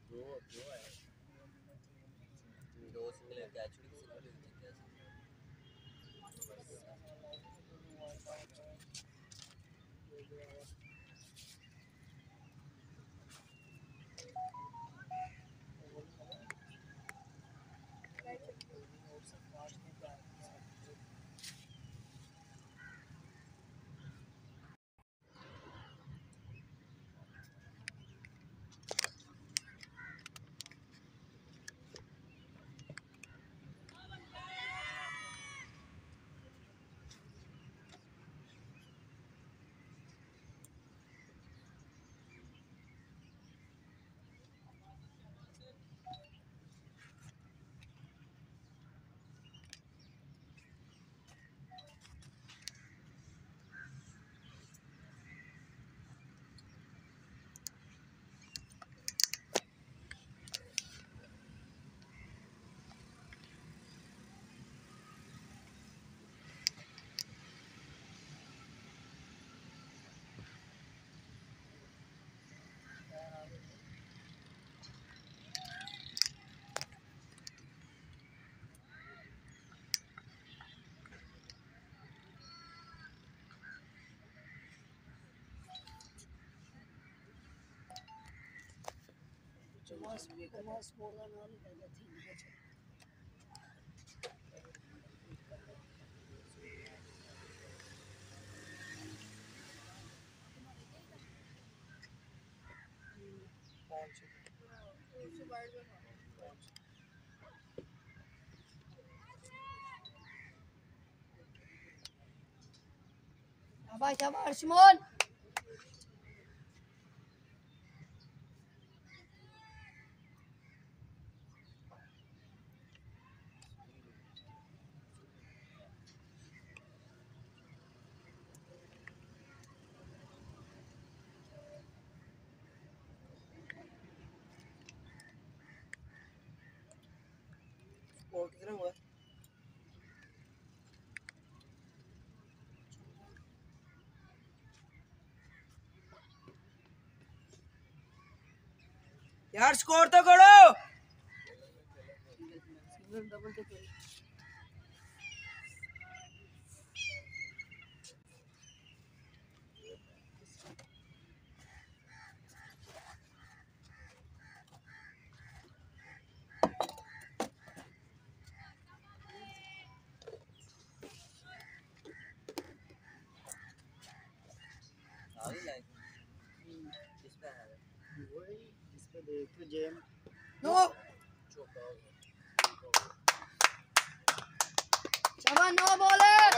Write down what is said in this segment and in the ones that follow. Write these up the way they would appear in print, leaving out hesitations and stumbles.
दो दो है, दो सिंगल कैच हुई, सिंगल हुई थी कैसे? शाबाश शिमोन और कितना हुआ? यार स्कोर तो करो। नो शाबाश नो बॉलर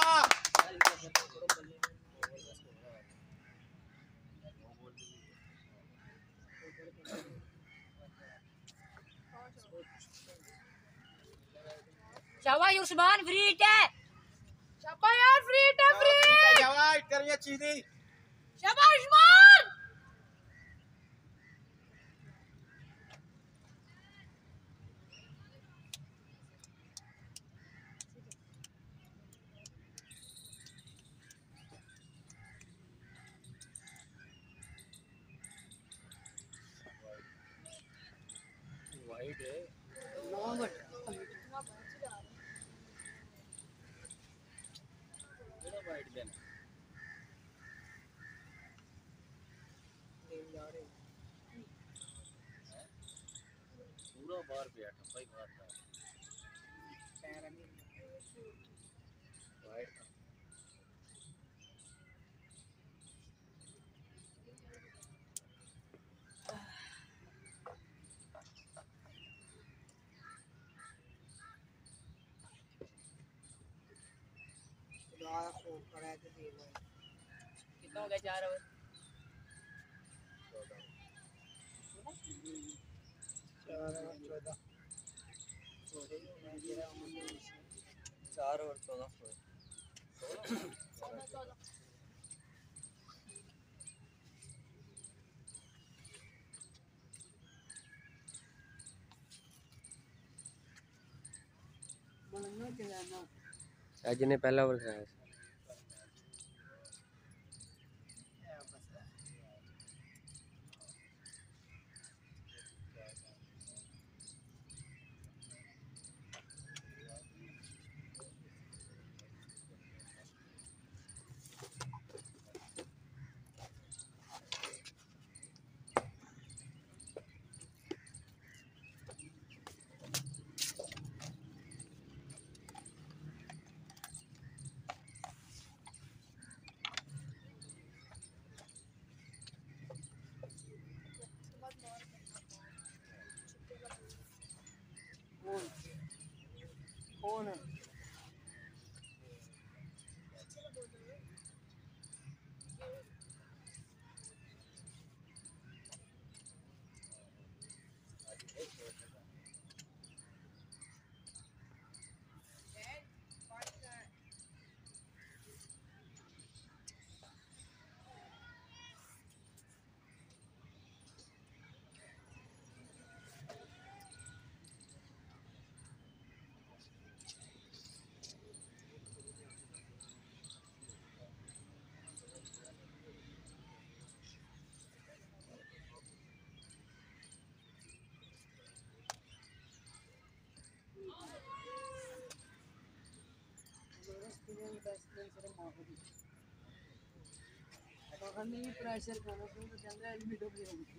शाबाश उस्मान फ्री हिट है शाबाश यार फ्री हिट है फ्री शाबाश करिए चीनी। शाबाश उस्मान वाइड है वाइड देना पूरा बार पे ठप्पा ही बार था वाइड कितना हो गया 4 ओवर 4 और 14 आज ने पहला ओवर खेला नहीं प्रेशर खाना तो चंद्रा एलबी डब्ल्यू होगी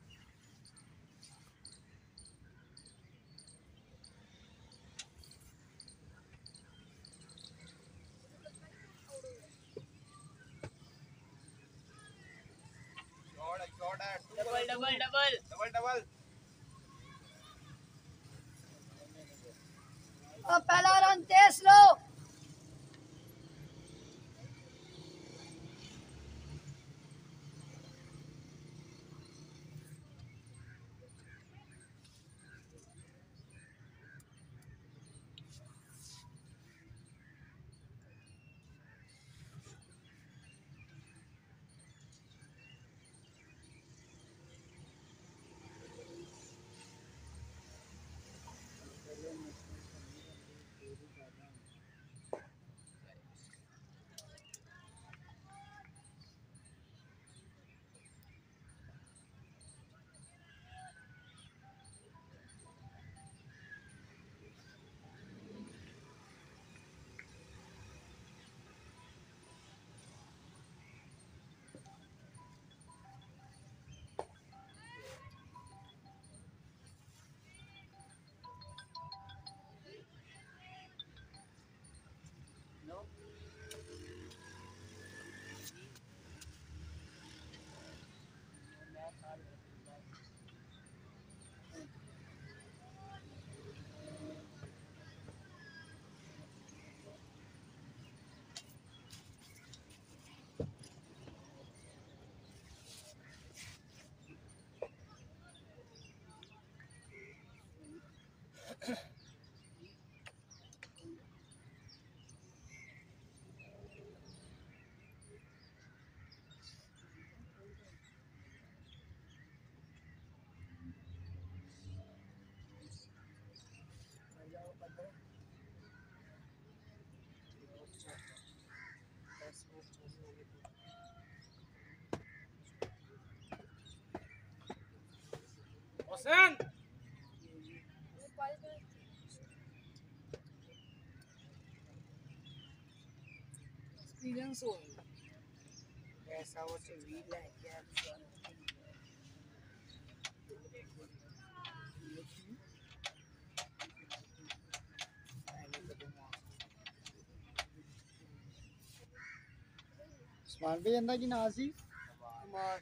double double double double double अब पहला रन तेज लो Hasan एक्सपीरियंस हो ऐसा वो से वील है क्या ਸਮਾਨ ਵੀ ਜਾਂਦਾ ਕਿ ਨਾ ਸੀ कुमार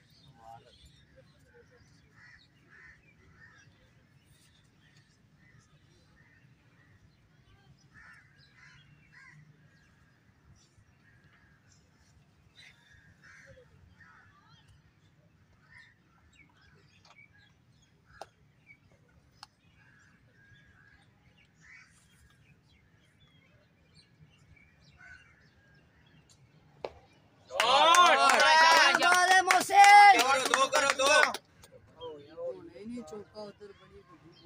वाले मोहसिन करो दो नहीं चौका उधर बड़ी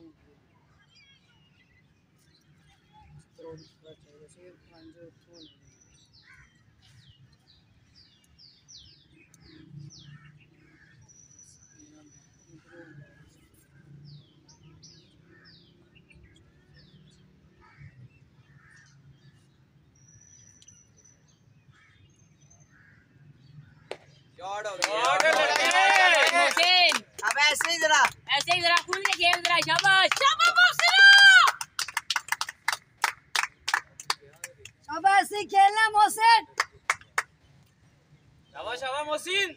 मोहसिन अब ऐसे ही जरा ऐसे ही जरा कूद के खेल जरा शाबाश शाबाश मोहसिन अब ऐसे ही खेलना मोहसिन शाबाश शाबाश मोहसिन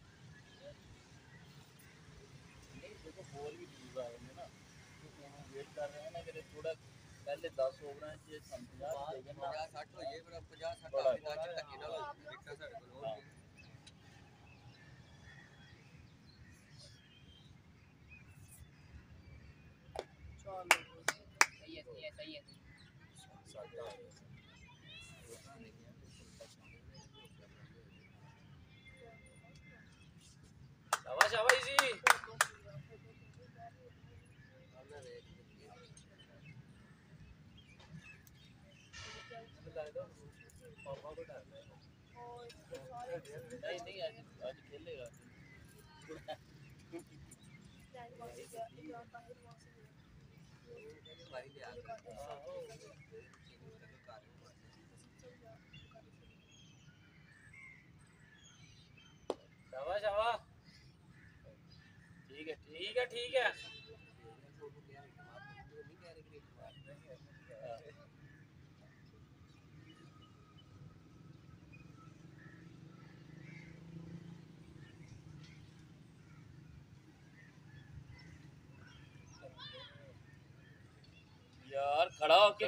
पहले 10 ओवर हैं ये 50-60 हो ये 50-60 अभी तक धक्के डालो देखता साढ़े को और सही है शाबाश शाबाश जी पापा को डाल नहीं आज खेलेगा ठीक है यार खड़ा होके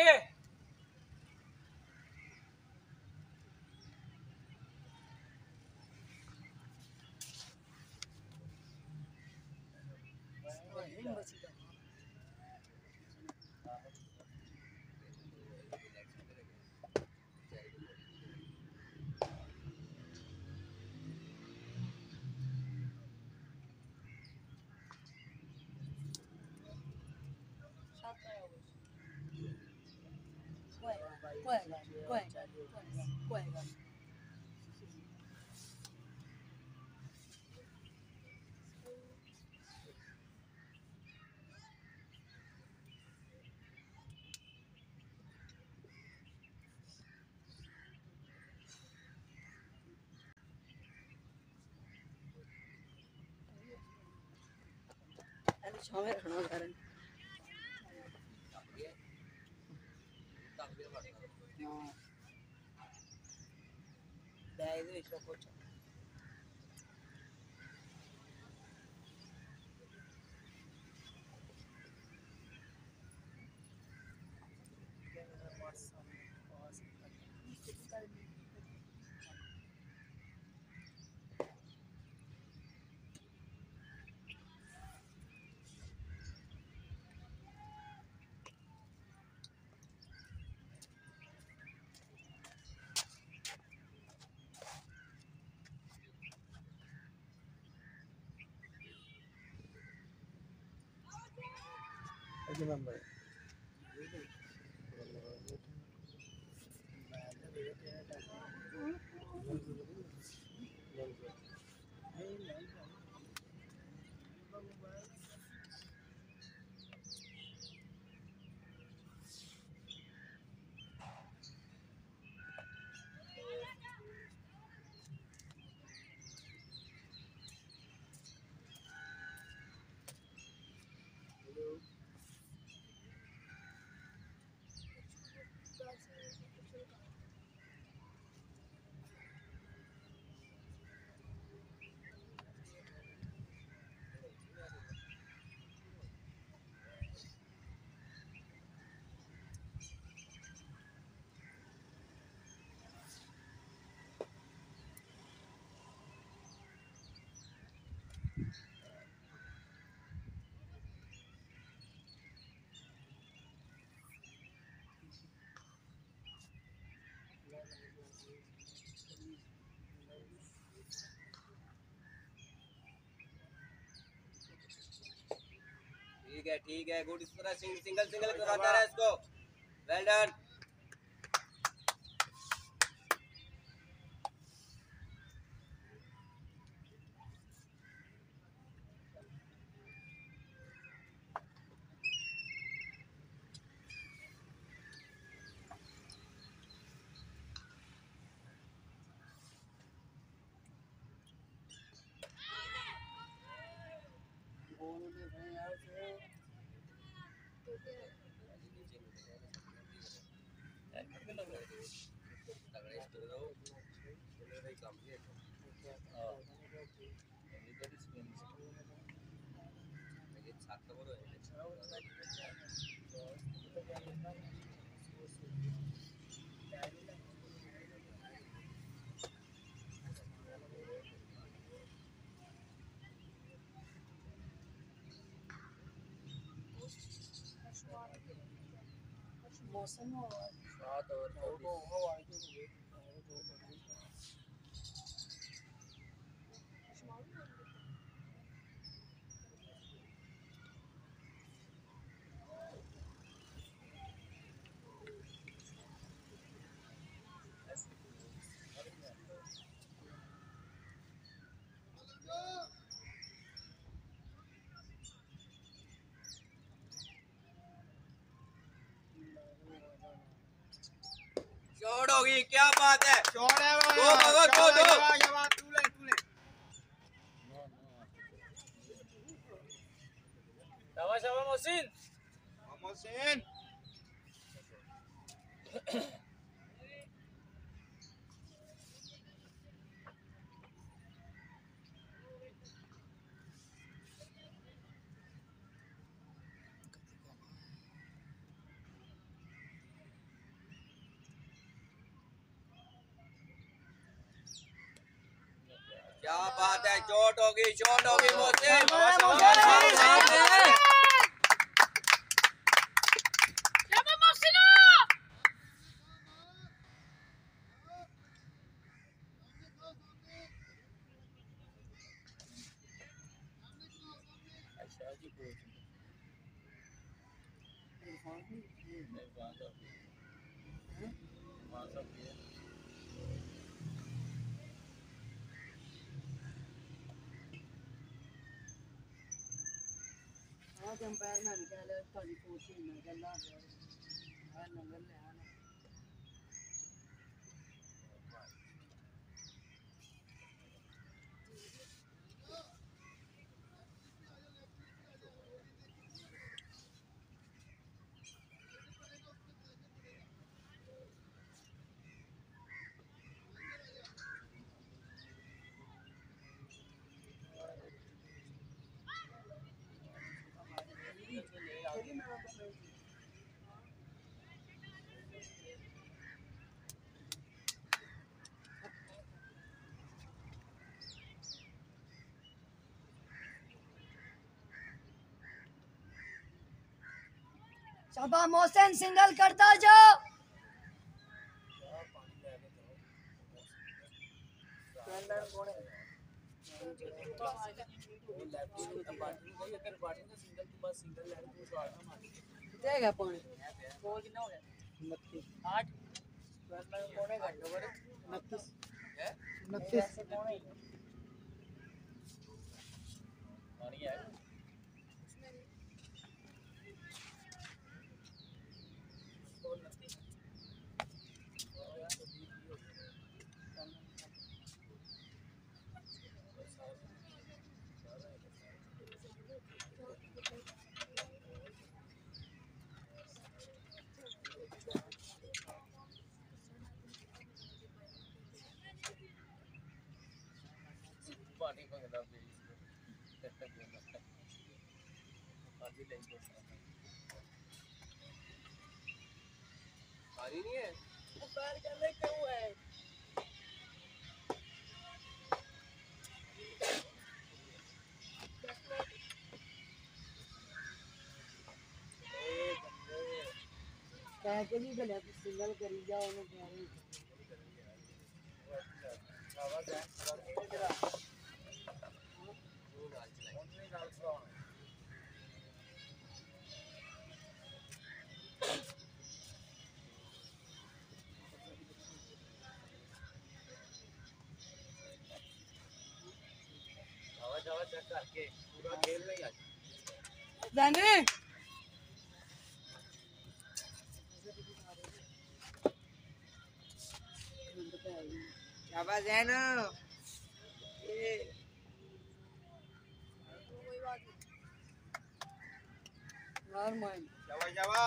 छावे रखना कारण बैग ਵਿੱਚ ਰੱਖੋ ठीक है गुड। इस तरह सिंगल सिंगल कराता रहा इसको। Well done. मौसम शॉट होगी। क्या बात है। शॉट है वो। दो ये बात तू ले मोहसिन मोहसिन क्या बात है, चोट होगी मोहसिन। अंपायर ने निकाले ताली कोशिश न करना है नंबर ले आना शाबाश मोहसिन सिंगल करता जाओ देगा पानी बोल कितना हो गया 29 8 कोने घंटे पर 29 पानी है पानी मंगदा पे पानी ले पानी नहीं है पैर करने क्यों है के लिए गले सिंगल करी जाओ उन्हें कह रही जावा चेक करके पूरा खेल नहीं आज जाने शाबाश जैन ये यार मान जावा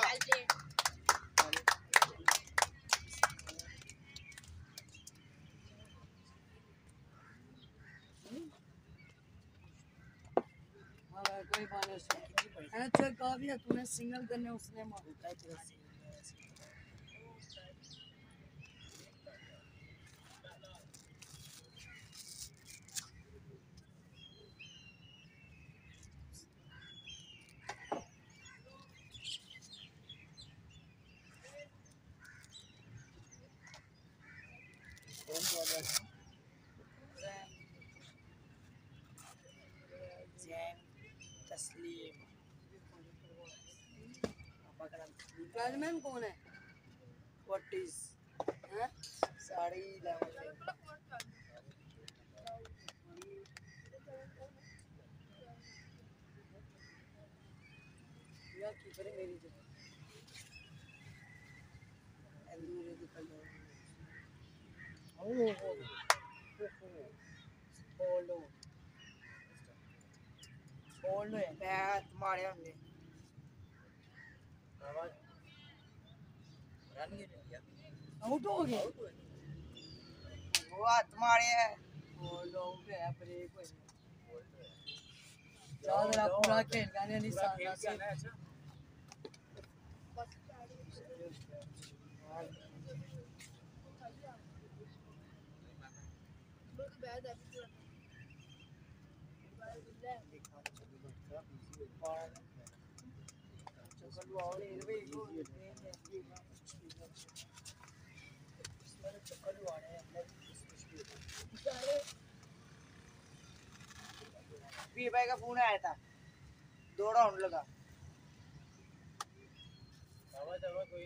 कोई पाने अच्छा काफी है तूने सिंगल करने उसने मारा है तेरा तस्लीम मैम कौन है व्हाट इज हैं साड़ी या की करे मेरी जगह अंदूरे की कलर बोलो है मैं तुम्हारे होंगे रन नहीं लिया आउट हो गया वो हाथ मारे है बोल आउट है ब्रेक हो ज्यादा पूरा खेल गाने निशान से वी भाई का फोन आया था दौड़ा होने लगा कोई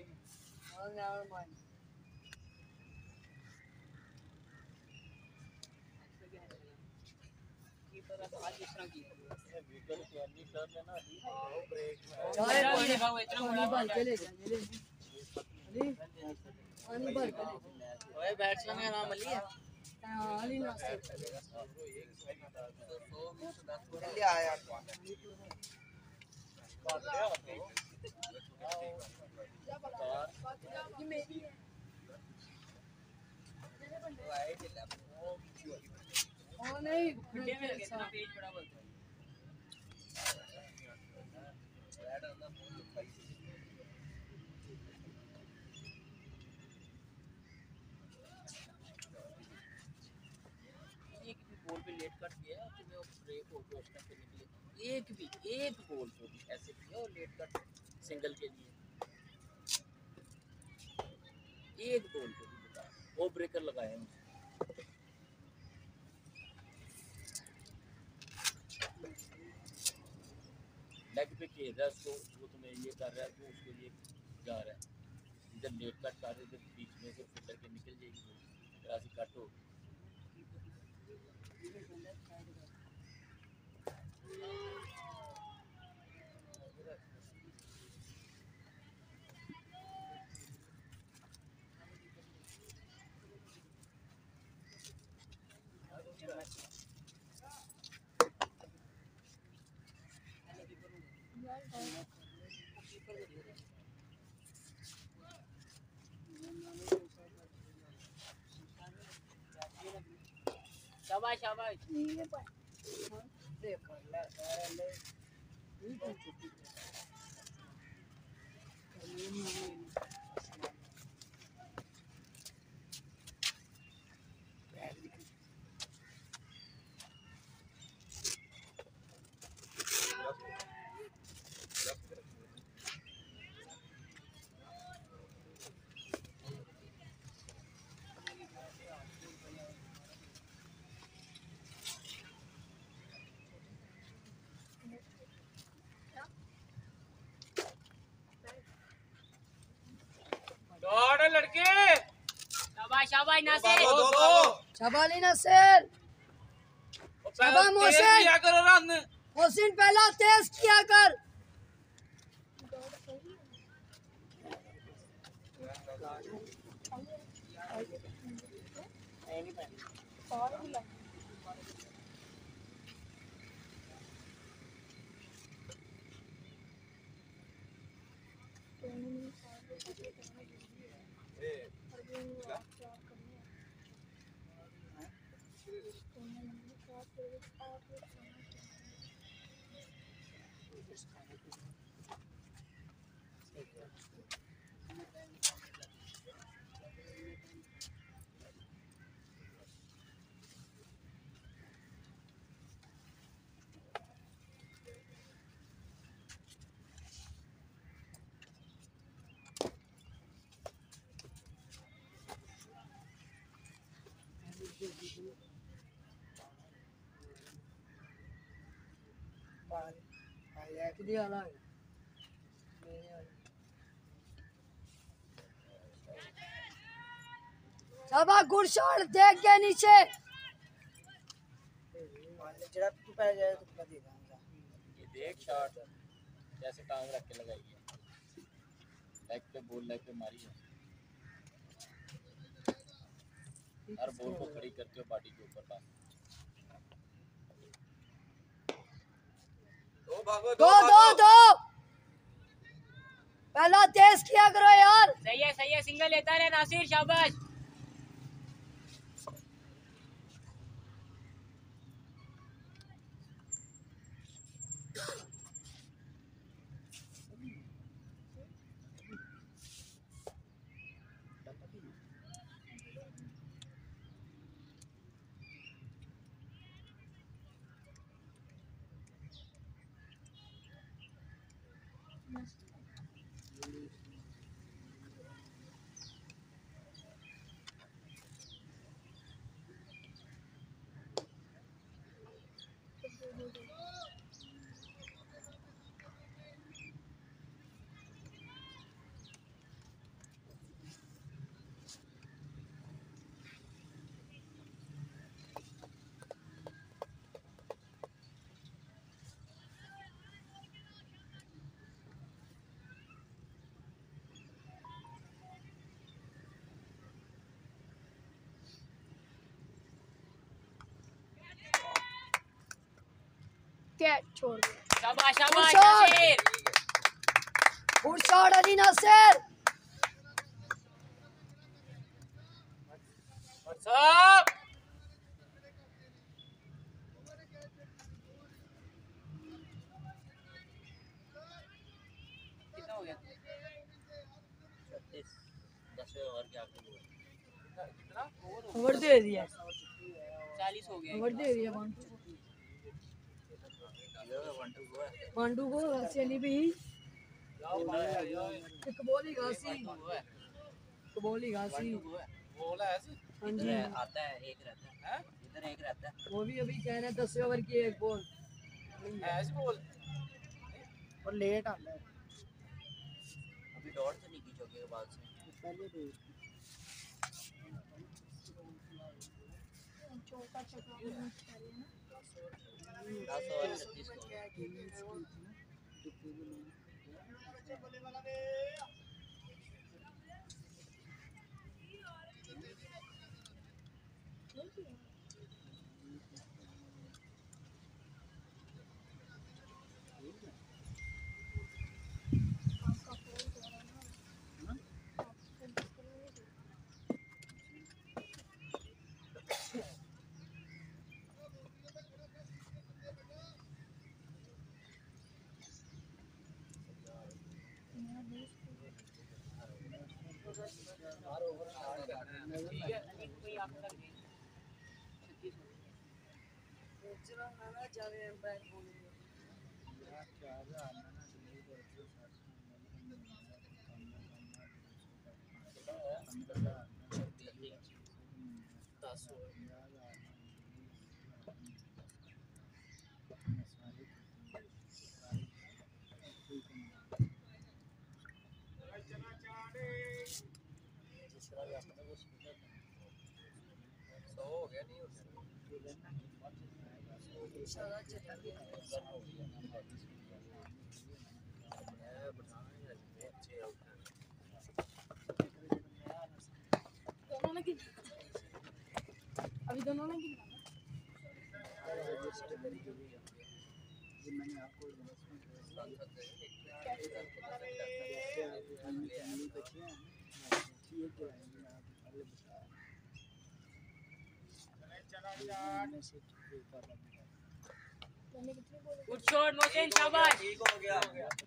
बैट्समैन का नाम अली है जल्दी आ यार बॉल पे लेट कट किया तो वो ब्रेक हो गया उस टाइम पे निकले एक बॉल को भी ऐसे किया और लेट कट सिंगल के लिए एक बॉल को भी बता वो ब्रेकर लगाए हैं लेग पे खेल रहा है उसको वो तुम्हें ये कर रहा है तो उसके लिए जा रहा है इधर लेट कट कर रहे इधर बीच में से फिल्टर के निकल जाएगी राशि कट हो शाबाश शाबाश दौड़ लड़के शाबाश शाबाश नासिर शाबाश नासिर शाबाश मोहसिन किया करो रन मोहसिन पहला तेज किया कर शाबाश गुड शॉट देख के नीचे जरा तू पहले जाए तो मैं दे दूंगा ये देख शॉट जैसे टांग रख के लगाई है लेग पे बॉल लेग पे मारी है हर बॉल को खड़ी करते हो बॉडी के ऊपर पास दो भागो दो दो दो पहला तेज किया करो यार। सही है सिंगल लेता रहे नासिर शाबाश। क्या छोड़ दे। शाबाश शाबाश good shot. Nasir. Good shot Ali Nasir. What's up. कितना हो गया? 10 ओवर के आखिर में कितना ओवर दे दिया। 40 हो गया। ओवर दे दिया पांडू को चली भी कबोली घासी बोला ऐसे हाँ जी। आता है, एक रहता है, इधर एक रहता है। वो भी अभी कह रहे हैं 10 ओवर की एक बॉल ऐसे बोल और लेट आना है अभी डॉट से नहीं खींचोगे के बाद से। पहले तो चौका चक्का में खेल रहे हैं ना। 10 ओवर 36 को। दोनों ने कितना? अभी दोनों ने कितना? गुड शॉट मोहसिन शाबाश। ठीक हो गया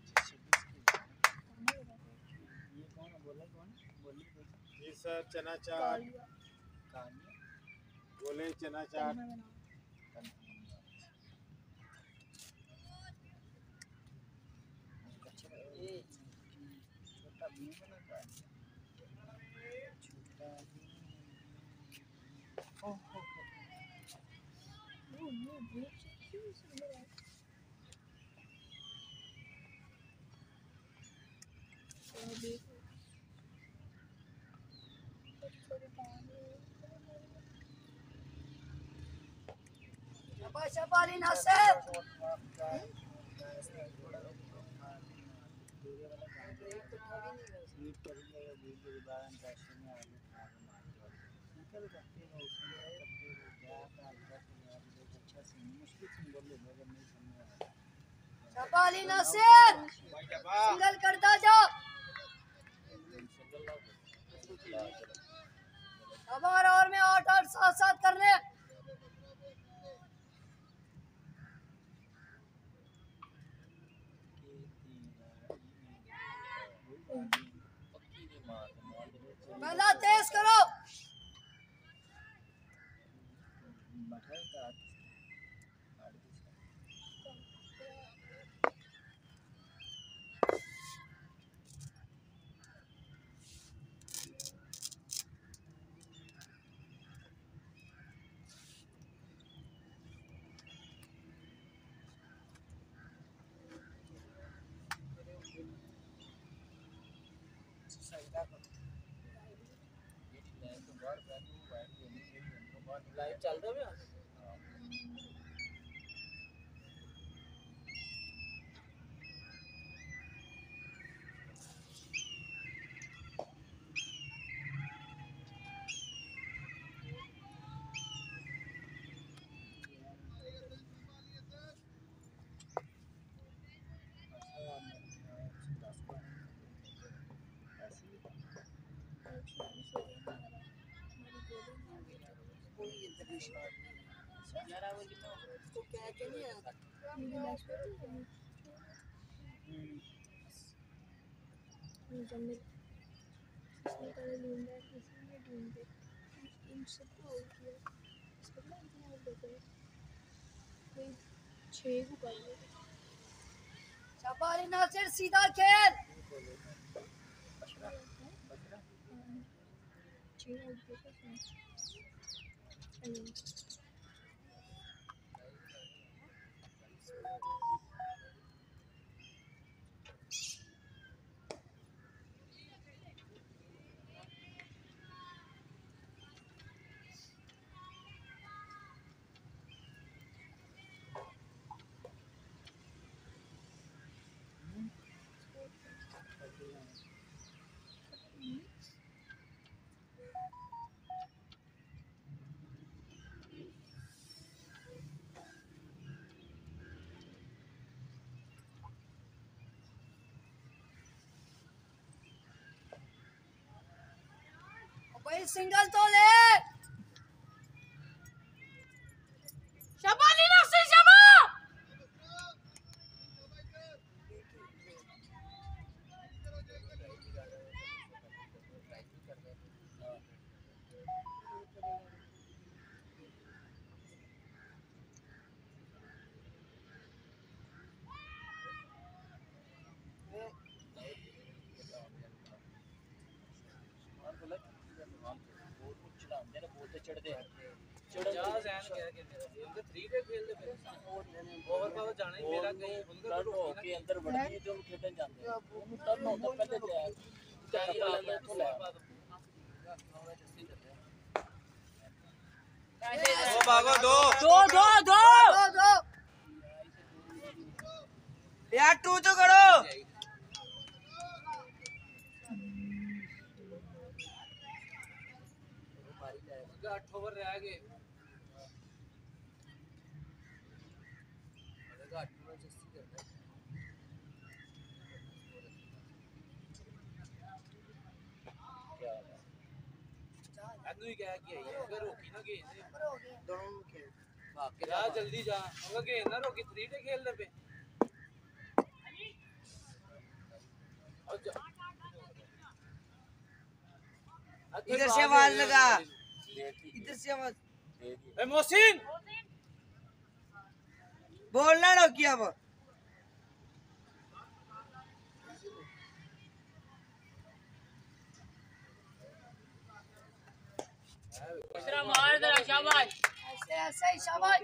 जी सर चना चाट बोले चना चाट शाबाश अली नासिर। शाबाश अली नासिर। सिंगल करता जाओ। हमारे और में 8 7 7 करने। पहला तेज करो। लाइव चल रहा है। तो क्या नहीं है शाबाश नासिर सीधा खेल। भाई सिंगल तो ले। शाबाश नासिर शाबाश। चढ़ते हैं अंदर बढ़ती जो खेलने जाते हैं टर्न होता पहले भागो दो दो दो दो दो यार टू तो करो। 8 ओवर रह गए। क्या किया अगर रोकी ना गेंद दोनों खेल जा जल्दी जा अगर गेंद ना रोकी 3 डे खेल दे पे इधर से आवाज लगा इधर से आवाज ए मोहसिन बोलना रोकी अब दूसरा मार दे शाबाश। ऐसे ऐसे ही शाबाश।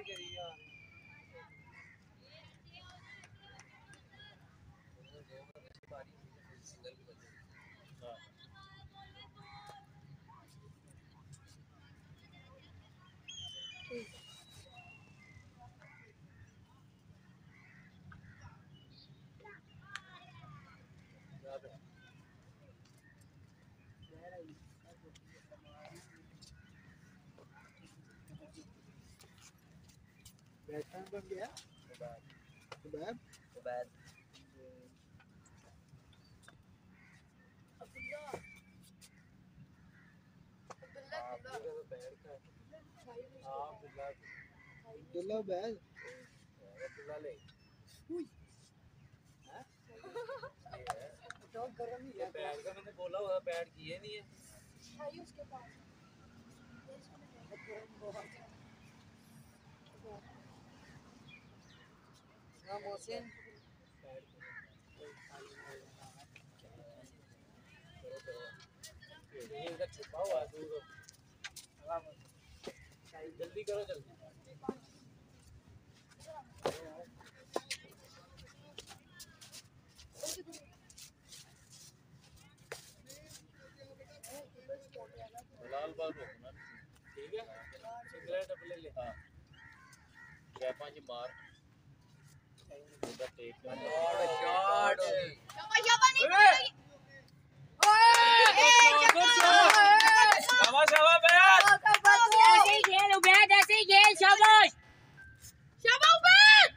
बैट्समैन बन गया उबैद दुल्ला बैल तो गरम ही है। बैठ का मैंने बोला हुआ बैठ किए नहीं है। भाई उसके पास हाँ मोहसिन ये इधर छुपा हुआ है दूर। जल्दी करो जल्दी। लाल बाल रोकना ठीक है। सिगरेट अपने ले हाँ क्या पांच मार उधर टेक शॉट शाबाश नहीं शाबाश शाबाश भैया। ऐसे ही खेल उबैद ऐसे ही खेल शाबाश शाबाश उबैद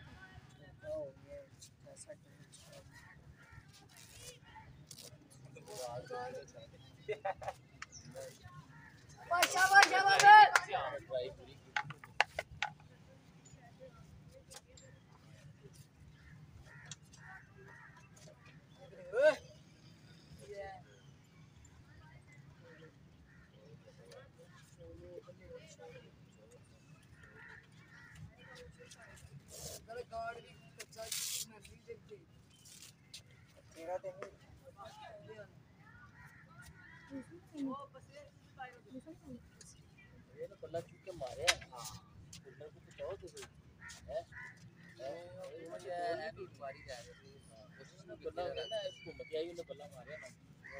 शाबाश शाबाश ट्राई पूरी तेरा दिन ये ना बल्ला चूक के मारे हां उधर को बचाओ तो सही है मुझे है भी बारी जा रही है उसने बल्ला है ना इसको मत आई ने बल्ला मारे ना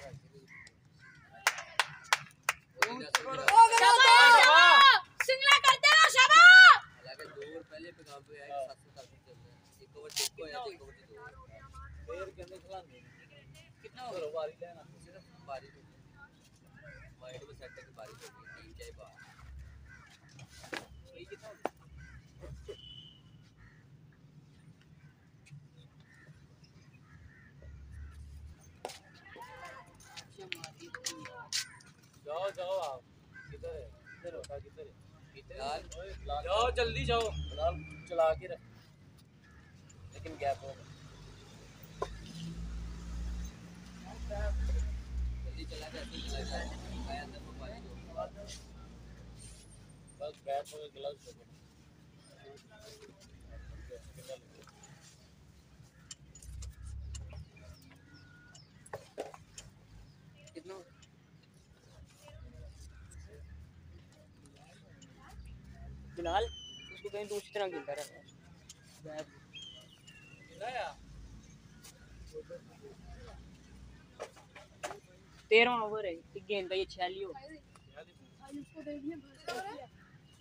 सिंगला करते रहो शाबाश हालांकि 2 ओवर पहले पे काम पे आया 700 तक चल रहा है एक ओवर देखो या एक ओवर दो फिर कहने खिलाने कितना ओवर बारी लेना सिर्फ बारी वाइड में सेट की बारी होगी 3 चाहे बार ये कितना जाओ जाओ आप किधर है किधर होता किधर है फिलहाल जाओ जल्दी जाओ फिलहाल चला के रख लेकिन गैप हो जल्दी चला के ऐसे चला जाए आया अंदर को बारी दो बस गैप हो ग्लव्स हो कितना फिलहाल उसको कहीं दूसरी तरह गिरता रहता है। लाया 13वां ओवर है एक गेंद का ये 46 हो भाई उसको देखने कितना हो रहा है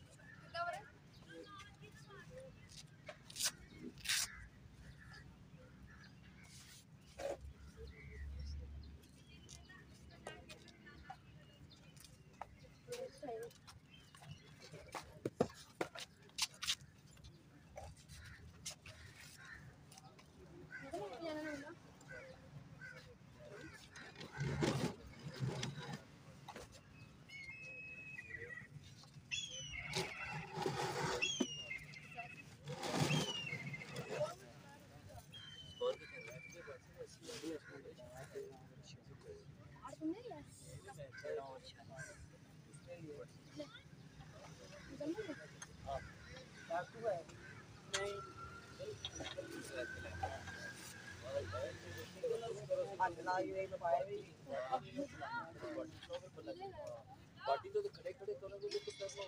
पार्टी तो खड़े खड़े करोगे तो करना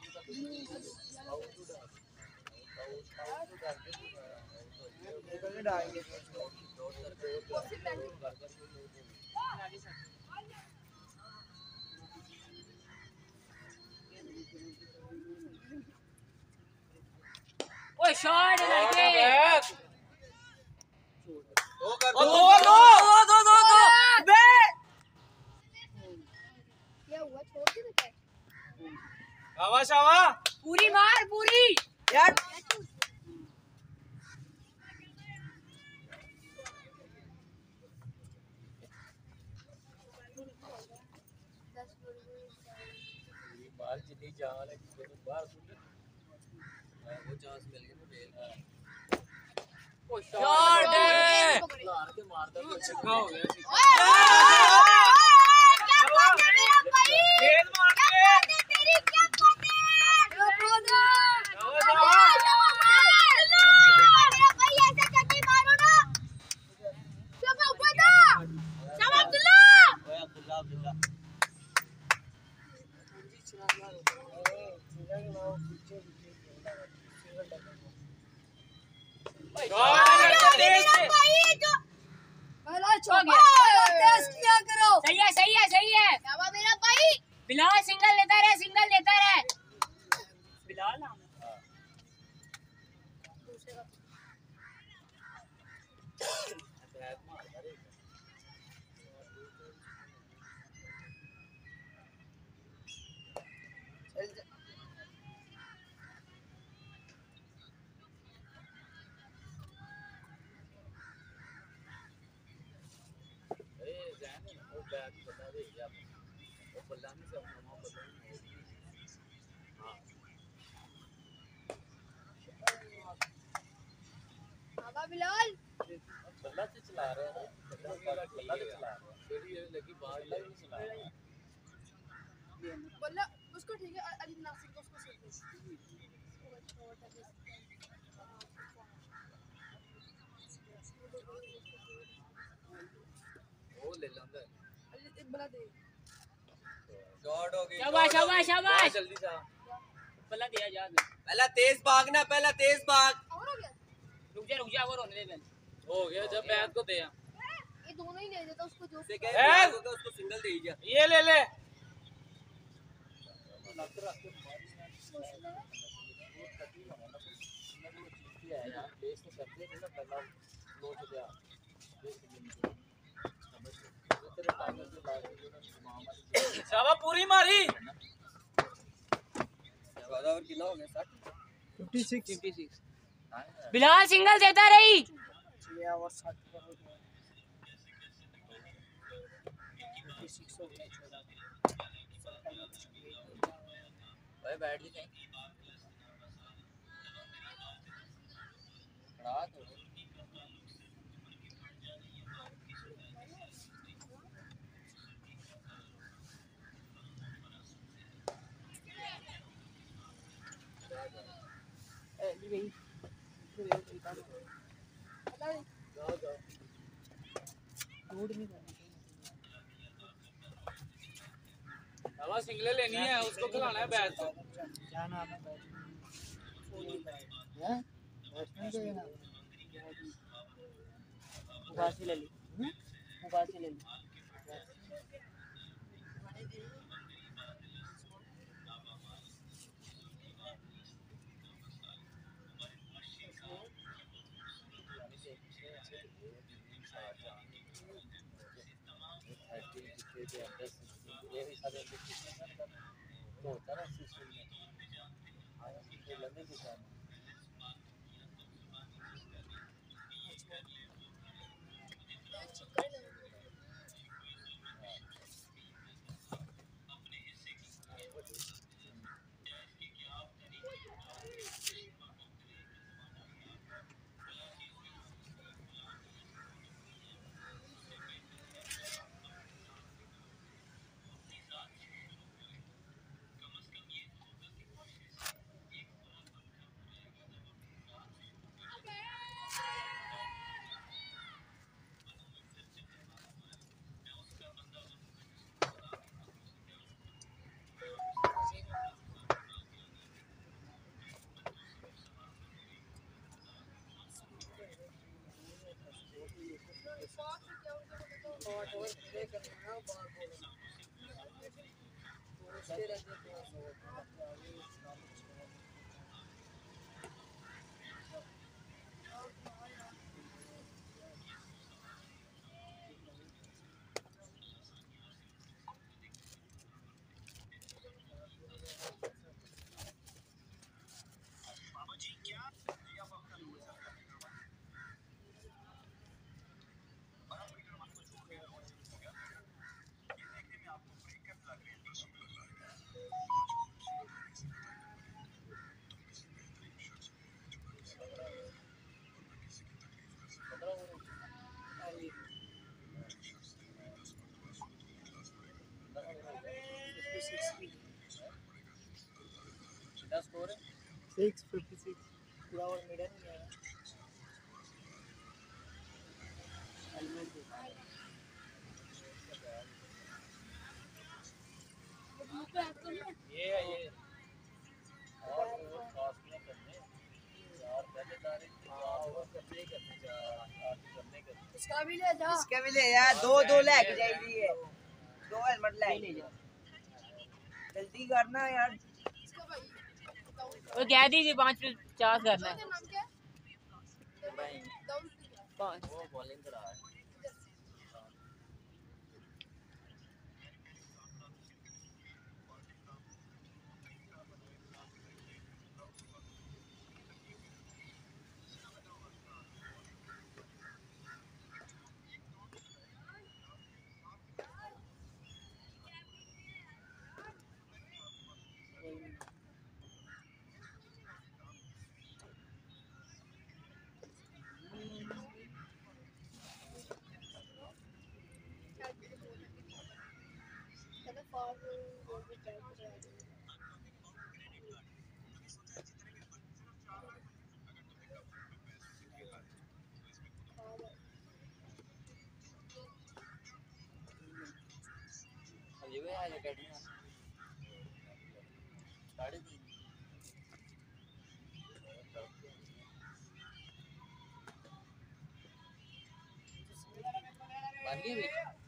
ओए शॉट लगे दो कर दो बे क्या हुआ छोड़ के देता है शाबाश शाबाश पूरी मार पूरी यार गिलास मिल गया ना बेल का। शॉट लार के मार दे सिक्का हो गया सिक्का। तेज मार के तेरी क्या बात है मेरा भाई ऐसे चक्की मारो ना शबाब बता शबाब अब्दुल्ला ओए अब्दुल्ला अब्दुल्ला सही है मेरा भाई बिलाल सिंगल लेता रहे बिलाल नाम है। ए जान वो बैग बता दे या वो बल्ला नहीं सब मामा बल्ला नहीं हां बाबा बिलाल बल्ला से चला रहे हैं बल्ला से चला रहे हैं तेरी ये लगी बाहर नहीं चला रहा बोला उसको ठीक है अली नासिर को उसको सही वो ले लंदा अली बोला दे शॉट हो गई। शाबाश जल्दी से बल्ला दिया जा पहला तेज भागना पहला तेज भाग। और हो गया रुक जा वो रोने दे बहन हो गया जब बैग को दे ये दोनों ही ले देता उसको जो से कह रहा होगा उसको सिंगल दे ही जा। ये ले ले शाबा पूरी मारी। और कितना हो गया 56 बिलाल सिंगल देता रही भाई बैठ जी कहीं खड़ा तो शाबा सिंगल लेनी है उसको खिलाना है बैग को। क्या नाम है मुबासी ले ली 656 पूरा और मेरा नहीं आया हेलमेट दे ये है ये और पास में करने यार पहले दारे और करने ही करने करने इसका भी ले जा इसके भी ले यार दो लेके जाइए दो हेलमेट ले जा जल्दी करना यार वो कह दीजिए 550 करना है पाँच वो बॉलिंग करा है ये भी आया कैटरिंग साढ़े 3 बन गई भी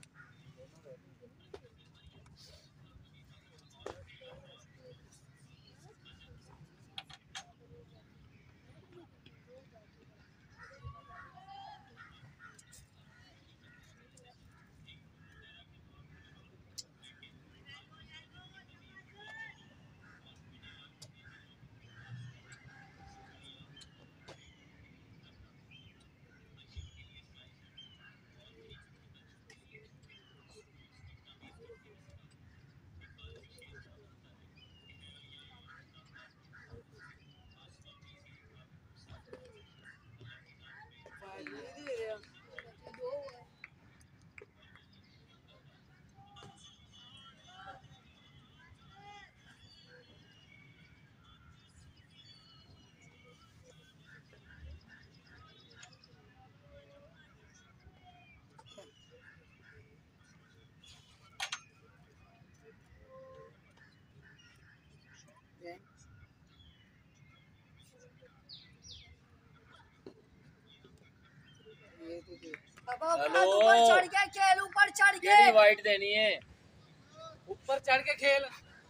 हेलो ऊपर चढ़ के खेल ऊपर चढ़ के केडी वाइट देनी है ऊपर चढ़ के खेल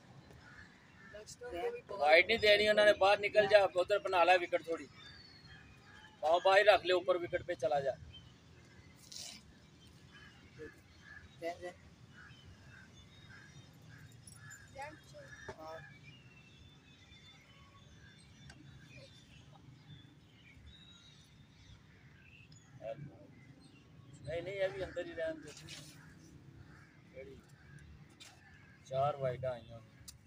वाइट नहीं देनी उन्होंने बाहर निकल जा उधर बना ला विकेट थोड़ी पाँव बाहर रख ले ऊपर विकेट पे चला जा नहीं अभी अंदर ही रहने दे 4 वाइट आई हैं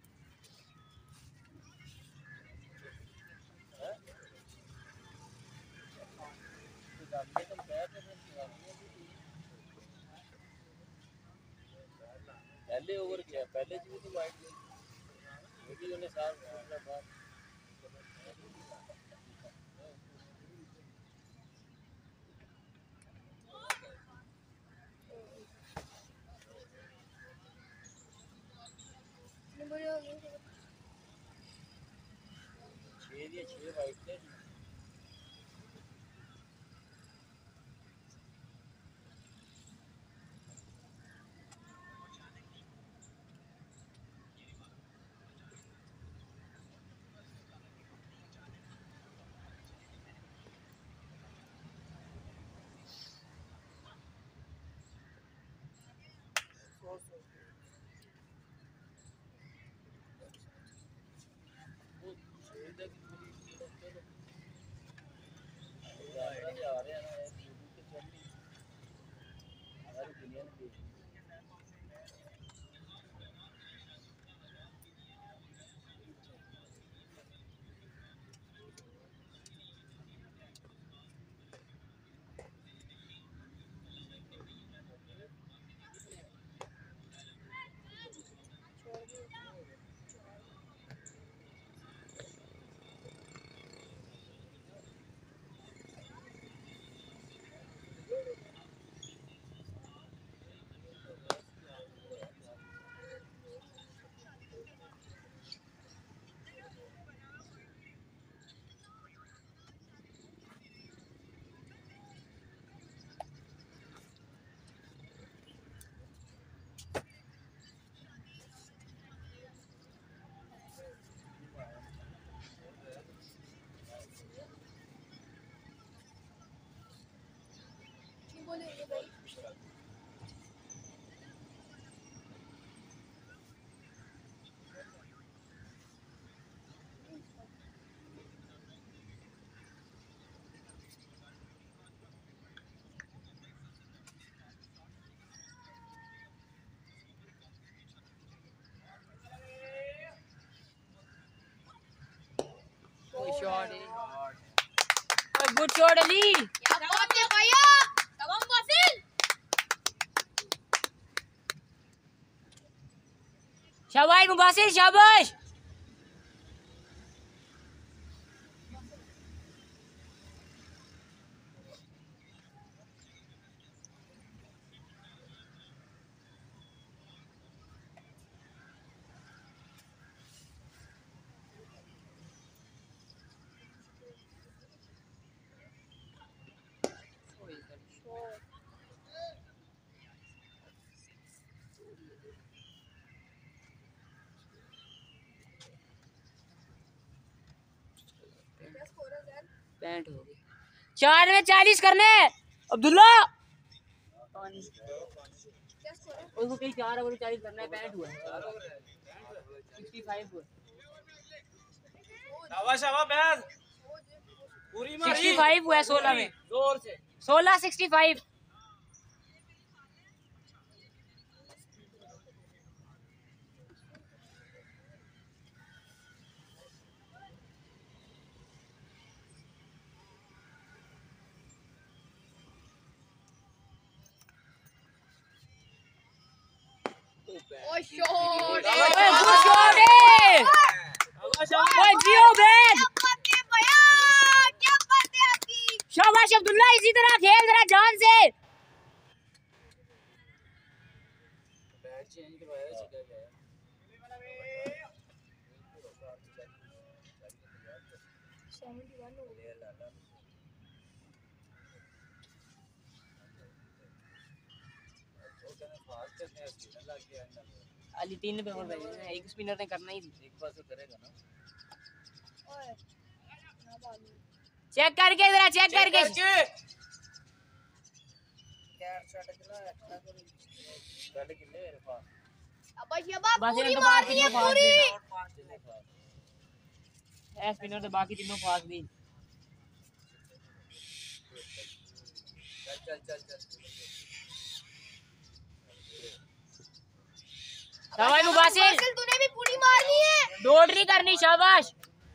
पहले ओवर किया पहले जी तो वाइट भी उन्हें साफ बात छह वाइट थे बोले होंगे भाई। शॉट है। Good shot Ali. क्या बात है भैया, तमाम वासिल। शाबाश मुबासिर शाबाश। क्या स्कोर है सर? 65 हो गए। 4 में 40 करने अब्दुल्ला। क्या स्कोर है? उसको कहीं 4 ओवर 40 करना है। 65 हुआ है। 65 हुआ। शाबाश शाबाश बैस पूरी मारी 65 हुआ है 16 में। जोर से 16 65। ओ शॉट। ओए गुड शॉट है। शाबाश शाबाश ओए जियो बैट। क्या बात है भैया, क्या बात है आपकी। शाबाश अब्दुल्ला, इसी तरह खेल जरा जान से। बैट चेंज करवाया सीधा गया अली 3 पे ओवर भेजे हैं। एक स्पिनर ने करना ही थी। एक बार तो करेगा ना ओए ना बालू। चेक करके जरा चेक करके। पहले कितने मेरे पास अब शबाब बस पूरी इन्हें तो बाहर मारनी है तीनों फाड़ पूरी। देना। ए स्पिनर तो बाकी तीनों फाड़ दी। चल चल चल चल शाबाश मुबासिर, वासिल तूने भी पूरी मारनी है। डोट नहीं करनी। शाबाश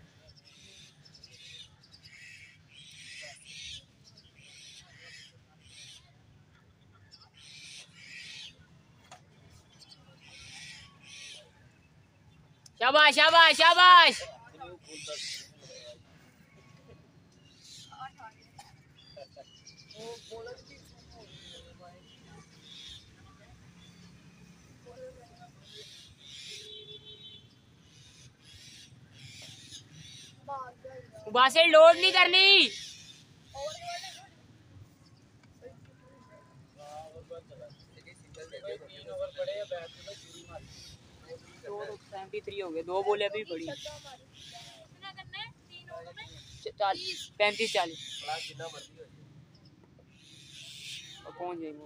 शाबाश शाबाश शाबाश। मुबासिर लोड नहीं करनी। तीन ओवर पड़े या बैट में पूरी मारी 73 हो गए। 2 बॉलें अभी पड़ी। कितना करना है 3 ओवर में? 35 40 क्लास जितना मर्जी हो जाए और पहुंच जाएंगे।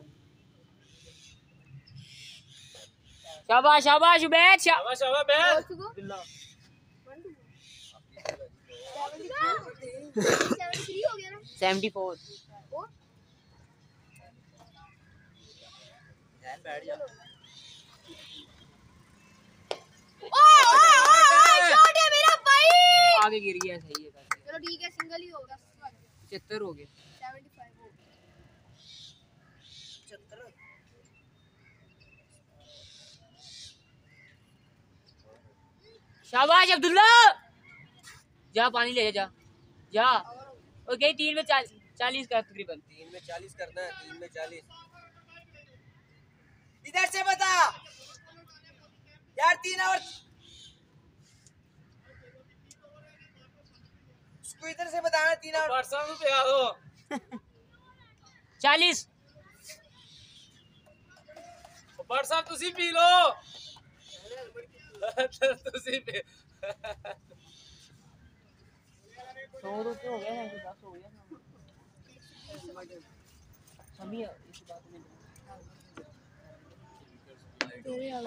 शाबाश शाबाश उबैद शाबाश शाबाश बैस 73 हो गया ना। 74 और ध्यान बैठ जा ओए शॉट है मेरा भाई। आगे गिर गया। सही है। चलो ठीक है, सिंगल ही होगा। 75 हो गए। 75 हो गया। शाबाश अब्दुल्ला। जा पानी ले जा जा। ओके 3 में 40 का तकरीबन। 3 में 40 करना है, 3 में 40 इधर से बता यार 3 ओवर उसको इधर से बताना 3 ओवर परसों पे आ दो 40 परसों तुसी पी लो तुसी पी 100 रुपये हो गया। 10 हो गया। हम भी इस बात में तेरे वाला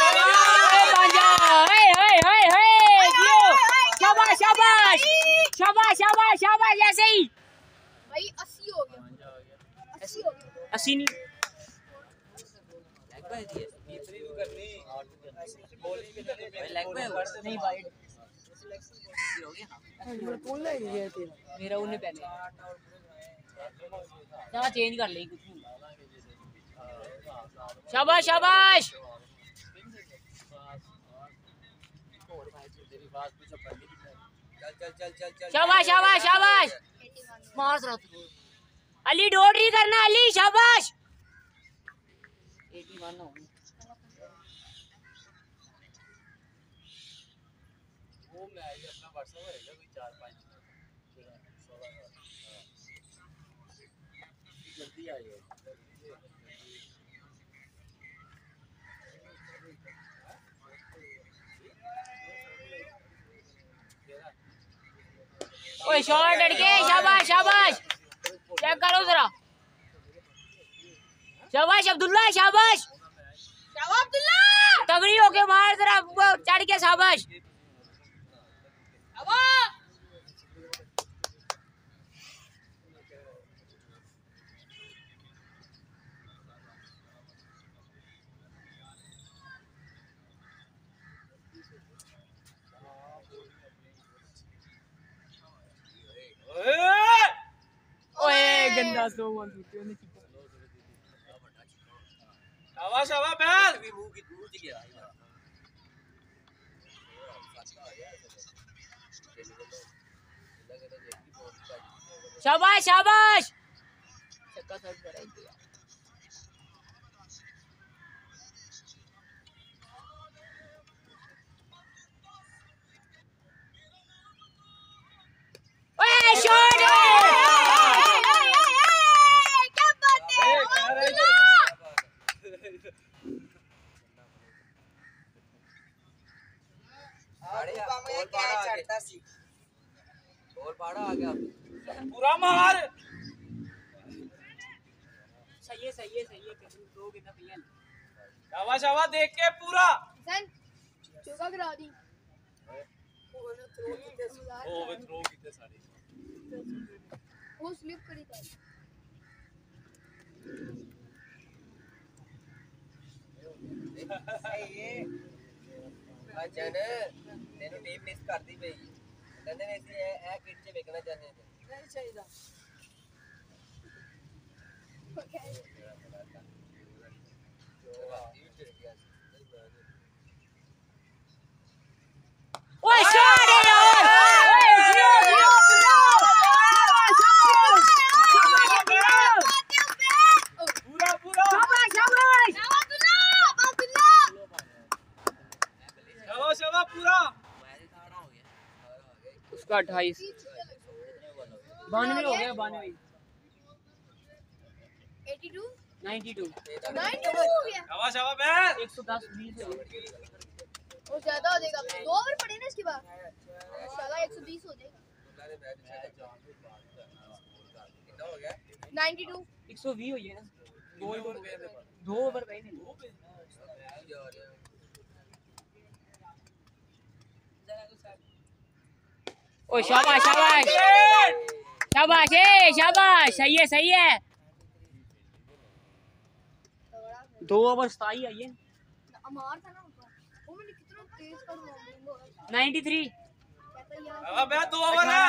शाबाश शाबाश शाबाश शाबाश शाबाश ऐसे ही भाई 80 हो गया 80 हो गया 80 नहीं लेग बाय दिए तीसरी भी करनी बॉलिंग भी करनी भाई लेग बाय नहीं भाई हो गया कौन ले गया तेरा मेरा उन्हें पहले चला चेंज कर ले कुछ नहीं शाबाश शाबाश चल शाबाश शाबाश शाबाश मार जरा तू अली डोट नहीं करना अली शाबाश 81 ना वो मैच अपना व्हाट्सएप होएगा कोई 4-5 जल्दी आई है ओए शॉट लड़के शाबाश शाबाश चेक करो जरा शाबाश अब्दुल्ला शाबाश शाबाश अब्दुल्ला तगड़ी होके मार जरा चढ़ के शाबाश शाबाश ओए गंदा सो वन शाबाश शाबाश बैल भी मुंह की दूर गया शाबाश शाबाश छक्का सर्व कराई दिया ओए शॉट क्या बात है अब्दुल्ला और पाड़ा आ गया पूरा मार सही है दो कितना भैया शाबाश शाबाश देख के पूरा सन चौका गिरा दी ओ वे थ्रो कितने सारे वो स्लिप करी था अजन तेनु टीम मिस करदी पई कहंदे ने इसी ए किट च वेखना चाहने थे नहीं चाहिए ओए शॉट है यार ओए जियो पूरा पूरा शाबाश शाबाश शाबाश शाबाश पूरा उसका 28 92 हो गया 92 82 92 92 हो गया शाबाश शाबाश बैल 110 20 हो गया वो ज्यादा हो जाएगा 2 ओवर पड़े ना इसके बाद इंशाल्लाह 120 हो जाएगा कितना हो गया 92 120 हो गया ना 2 ओवर पे ओ शाबाश शाबाश शाबाश शाबाश सही है 2 ओवर 27 आई है अमार था ना वो मैंने कितना तेज कर मारूंगा 93 कहता यार शाबाश बैल 2 ओवर है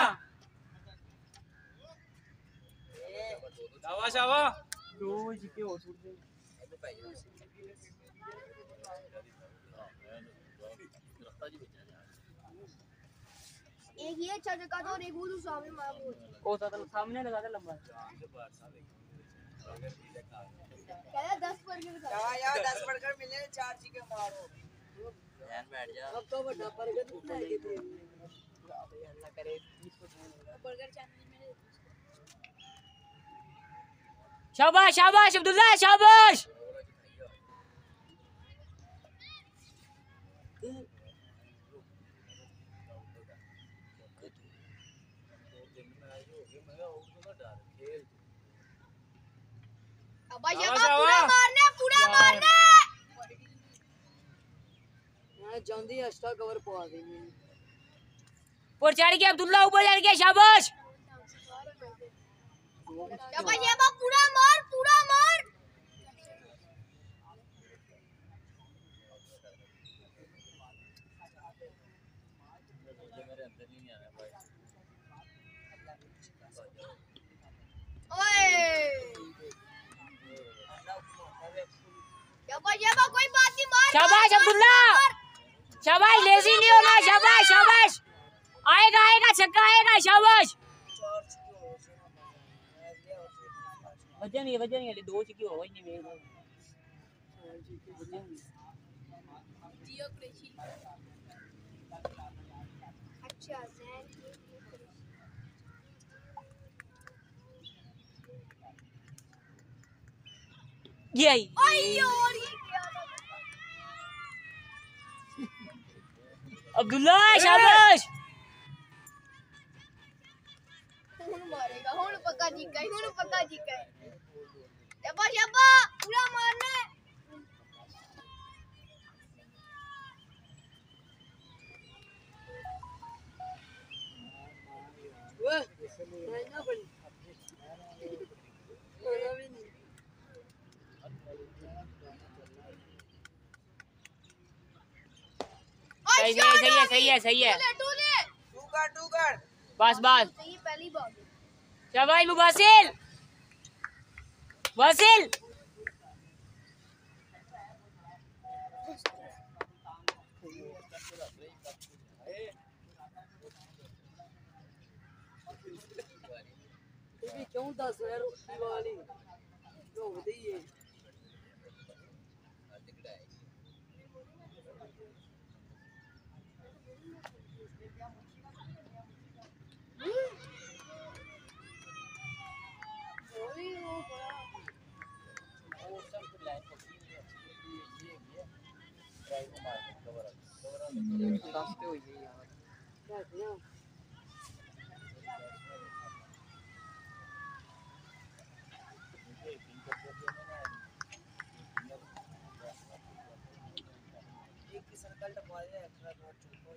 शाबाश शाबाश 2 जीके हो छूट गए एक ये अच्छा जगह था और एक वो सामने मारा वो ओ सामने लगा था लंबा कहता 10 पर के बता यार 10 पड़कर मिले 4 जी के मारो ध्यान बैठ जा अब तो बड़ा बर्गर कितना है ये अल्लाह करे बर्गर चैनल में शाबाश शाबाश अब्दुल्ला शाबाश शाबाश शाबाश पूरा मारना मैं जल्दी एक्स्ट्रा कवर पवा देंगे ऊपर चढ़ गया अब्दुल्ला ऊपर चढ़ गया शाबाश शाबाश शाबाश पूरा मार मेरे अंदर ही नहीं आ रहा भाई ओए शाबाश शाबाश कोई बात नहीं मार शाबाश अब्दुल्ला शाबाश लेजी नहीं होना शाबाश शाबाश आएगा आएगा छक्का आएगा शाबाश वजन नहीं दो छक्के हो ही नहीं मेरे जियो कृषि अच्छा जैन ये आई अयो ये क्या अब्दुल्ला शाबाश ਹੁਣ ਮਾਰੇਗਾ ਹੁਣ ਪੱਕਾ ਜਿੱਕਾ ਸ਼ਾਬਾਸ਼ ਸ਼ਾਬਾਸ਼ ਪੂਰਾ ਮਾਰਨਾ वो रहना बड़ी होना भी नहीं सही है टूले बस सही पहली बार शाबाश मुबासिल वासिल भी क्यों दस है रोटी वाली रोकती है रास्ते हो ये यार एक की सर्कल टपा दे एक्स्ट्रा नोट चुको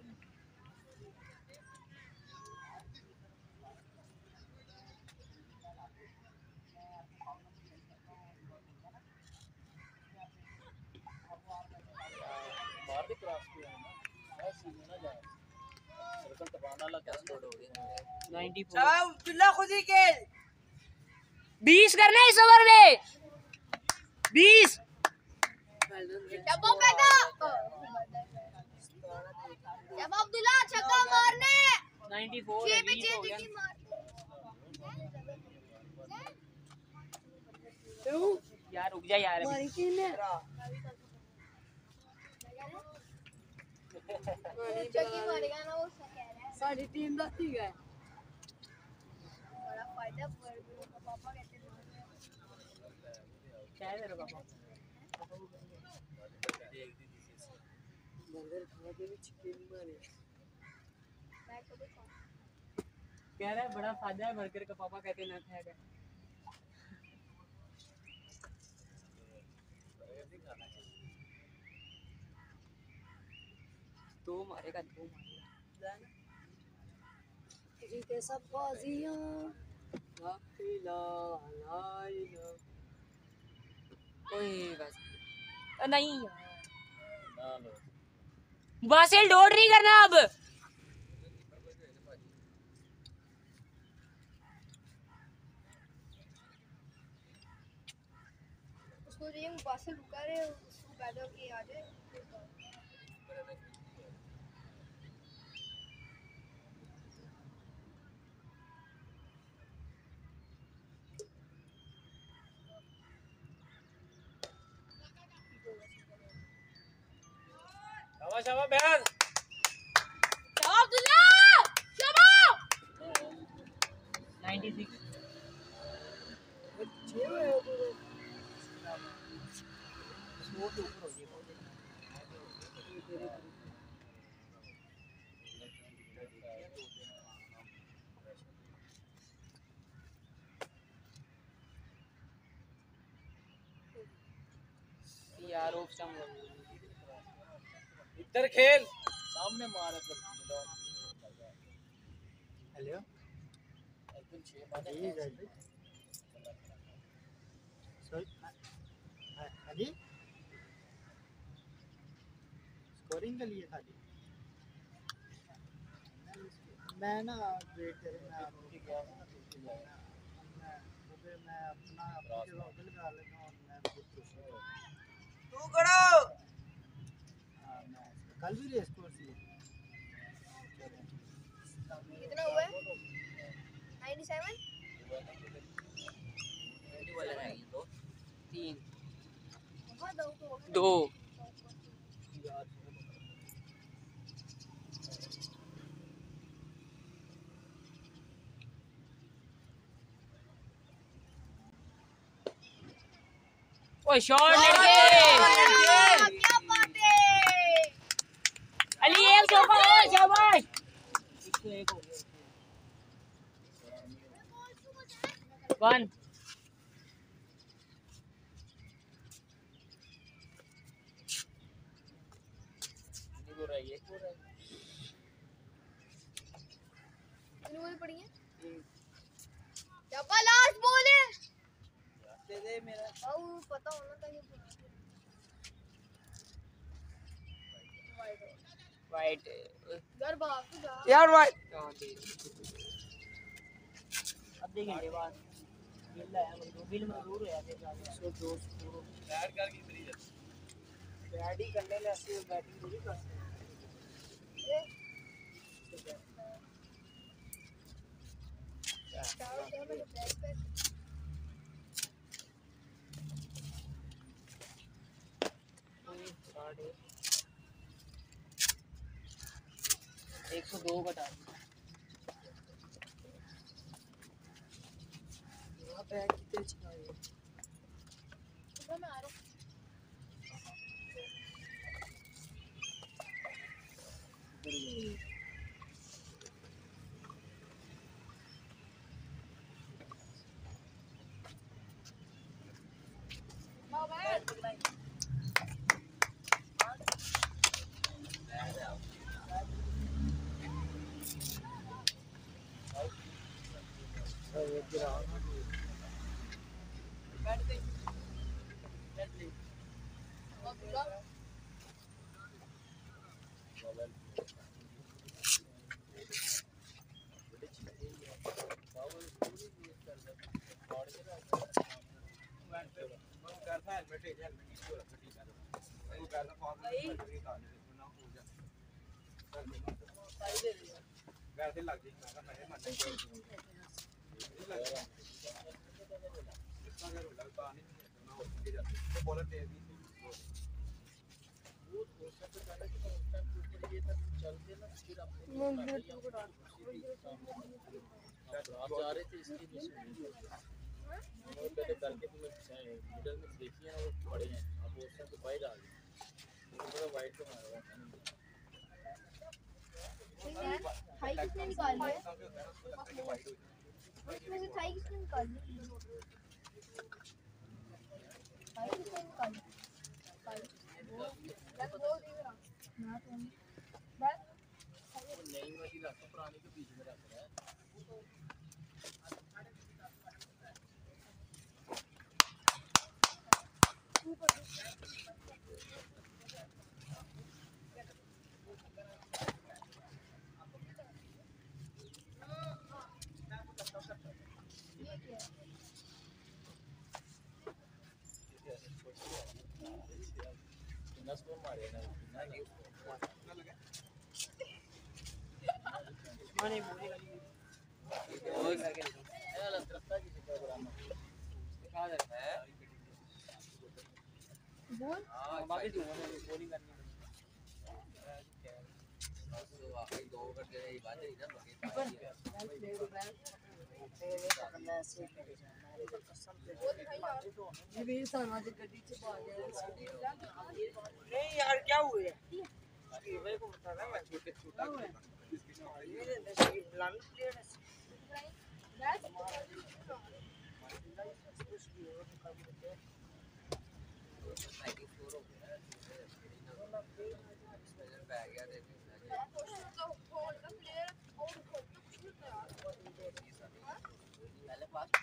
मार दे क्रॉस पे है ना ऐसे ही ना जाए सर्कल टपाना वाला क्या स्कोर हो गया 94 चल चिल्ला खुद ही के 20 करना है इस ओवर में 20 शाबाश बेटा शाबाश अब्दुल्ला छक्का मारने 94 छह पे 20 छह हो गया छक्के मार क्यों यार रुक जा यार हमारी टीम में छक्के मारेगा ना वो कह रहा है साडी टीम दा ठीक है बड़ा फायदा पर पापा कहते हैं क्या है मेरे पापा बर्गर खा के भी चिकन मारे मैं कभी खाऊं कह रहा है बड़ा फायदा है बर्गर का पापा कहते ना खाएगा दो मारेगा जीते सब बाजियां ला इलाहा ओए बस नहीं ना लो वासिल डोड नहीं करना अब उसको ये मुबासिर रुका रहे उसको पैदा की आ जाए शाबाश शाबाश बहन अब्दुल्ला शाबाश 96 अच्छे हुए हो पूरे वो तो ऊपर हो गया ऑफ स्टंप इधर खेल सामने मारा पर हेलो एकदम 6 मारने जी जल्दी सॉरी अभी स्कोरिंग के लिए खाली मैं ना वेट कर रहा हूं मैं अपना अपनी जगह होटल लगा लेता हूं मैं खुद तू करो कल भी रेस कोर्स थी कितना हुआ है 97 3 बहुत दो तो 2 ओए शॉट लड़के क्या बात है अली एक चौका और शाबाश एक हो गया 1 नहीं हो रहा है ये हो रहा है बॉल पड़ी है क्या लास्ट बॉल है दे दे मेरा आओ पता होना चाहिए वाइट घर भाग तू जा यार भाई अब देखेंगे बाद बिल है बिल मंजूर है आगे जाके सो दोस्त पूरा बैट करके इधर ही जा बैटिंग करने ले ऐसे बैटिंग नहीं कर सकते चारों से मेरे बैक पे एक सौ 2 बटा बैट कितने चाहिए सुबह में आ रहा हूं करना हेलमेट है हेलमेट इसको रखो ठीक है वो करना फॉर्म में निकाल दे ना हो जा घर से लग जाएगा मैं मत इसका घर लगता नहीं ना हो के जाते तो बॉलर दे दी वो सबसे पहले कि उस टाइम के ऊपर ये तक चलते ना फिर अपने आप जा रहे थे इसके बीच में वो पहले करके तुम्हें मिडल में देखिए ना वो पड़े हैं अब वो सब तो बाहर आ गए पूरा वाइट तो मारा हुआ थाई किसने निकाली है उसमें से थाई किसने निकाली थाई किसने निकाली मैं तो बोल रही हूं ना तुम बस नई वाली रख पुरानी के बीच में रख रहा है नस में मारे ना माने बोली वाली वाला दरख्ता की जगह बराबर दिखा दे है बोल बाकी जो है बॉलिंग करनी तो आखिरी 2 ओवर के ये बात है इधर लगे नहीं यार क्या हुआ है मेरे को बता रहा मैं छोटे छोटा ये ब्लाइंड प्लेयर है 94 हो गया इसमें पै गया थे पहले पास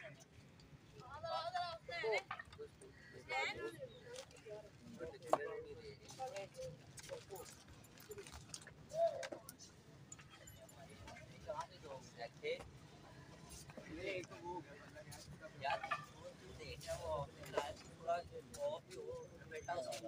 यार देखना वो थोड़ा ऑफ भी हो बेटा उसको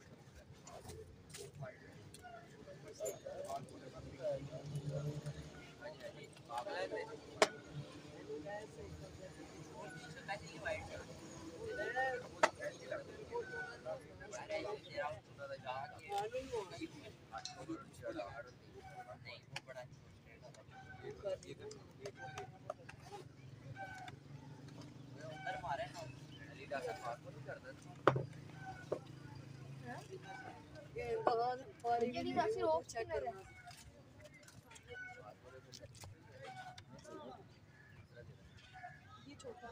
ਜਿਹੜੀ ਵਾਸੀ ਰੋਕ ਚੈੱਕ ਕਰ ये छोटा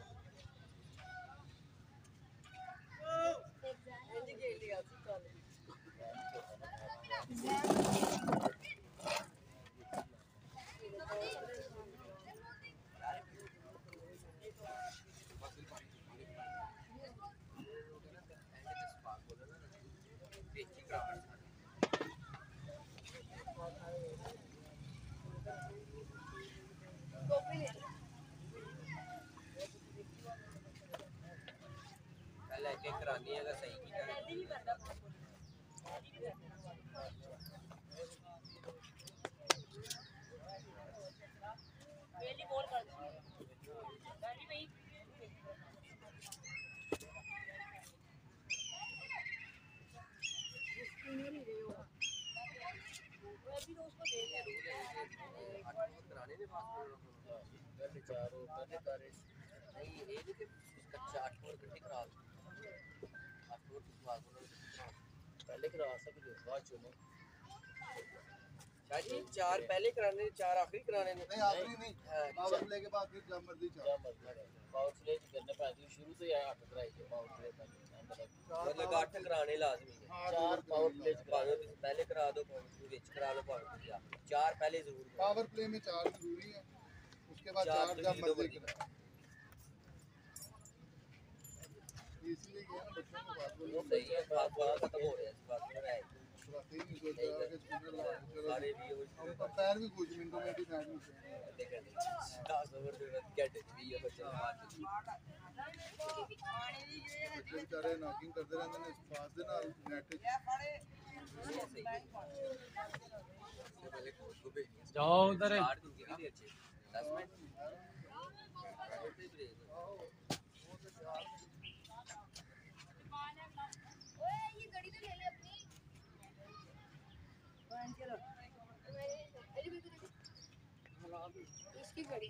पहले एक करानी है सही की पहली बॉल कर दो गाड़ी भाई वो अभी तो उसको दे दिया कराने ने पहले 4 हो पहले करे नहीं ये नहीं कि कच्चा 8 और गड्डी करा 8 और बाद में पहले करा सकते हो बाद चुनो शायद 4 पहले कराने 4 आखिरी कराने ने नहीं आखिरी नहीं पावर प्ले के बाद फिर जब मर्जी क्या चाहो मतलब है पावर प्ले करने पैदी शुरू से या 8 कराई थे पावर प्ले तक मतलब 8 कराने लाजमी है 4 पावर प्ले भावे पहले करा दो विच करा लो भावे 4 पहले जरूर करो पावर प्ले में 4 जरूरी है उसके बाद 4 जब मर्जी करो इसलिए क्या ना बच्चों को बात बोलो सही है बात खत्म हो रहा है इस बात में है बात ही नहीं सोच रहा कि स्पिनर लगा चलो सारे भी वो हम पर पैर भी कुछ मिनटों में भी मैच में से देखें 10 ओवर के बाद गेट भी है बच्चे मार बच्चे बेचारे नॉकिंग करते रहते हैं पास दे नाल नेट जाओ उधर 10 मिनट ओए ये गाड़ी तो ले ले अपनी इसकी गाड़ी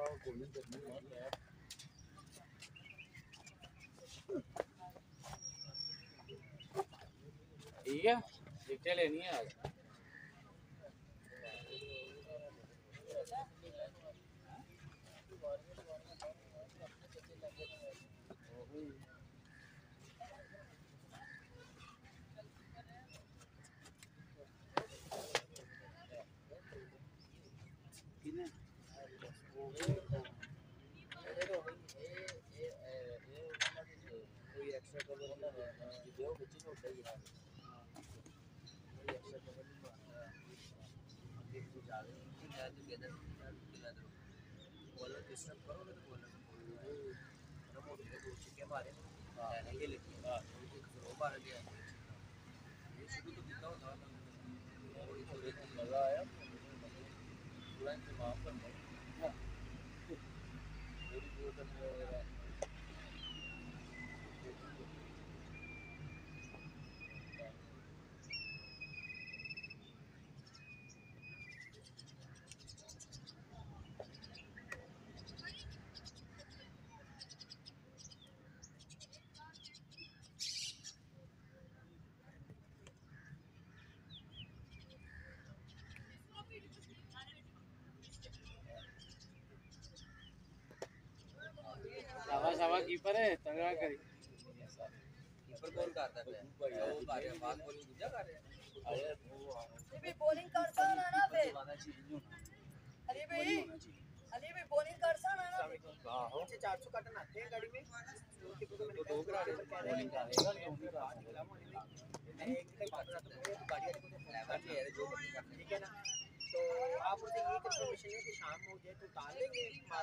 ठीक है टिकटें लेनी है आज कोई एक्स्ट्रा कवर ना जो बच्चे को होता ही है कोई एक्स्ट्रा कवर नहीं मारता आगे कुछ आ गए मैं तो कहता बॉलर डिस्टर्ब करो तो बॉलर ना मोटे के दो छिक्के मारे मैंने ये लिखी हां वो मार दिया ये शुरू तो कितना होता थोड़ी थोड़ी मजा आया पूरा इंतजाम करना पूरी पूरी करने वाला शाबाश शाबाश कीपर है तगड़ा करी कीपर कौन करता है वो कर रहा फास्ट बॉलिंग दूसरा कर रहा आया अली भाई बॉलिंग करता ना ना फिर अली भाई बॉलिंग करता ना ना आहो अच्छे 400 कटन आते हैं गाड़ी में तो दो करा रहे बॉलिंग करेगा जो भी कर सकता मैं एक कहीं बात करता हूँ तो गाड़ी वाले को फोन है कर है जो मर्जी कर ठीक है ना तो आप मुझे ये कंफर्मेशन है कि शाम हो जाए तो उतार लेंगे माल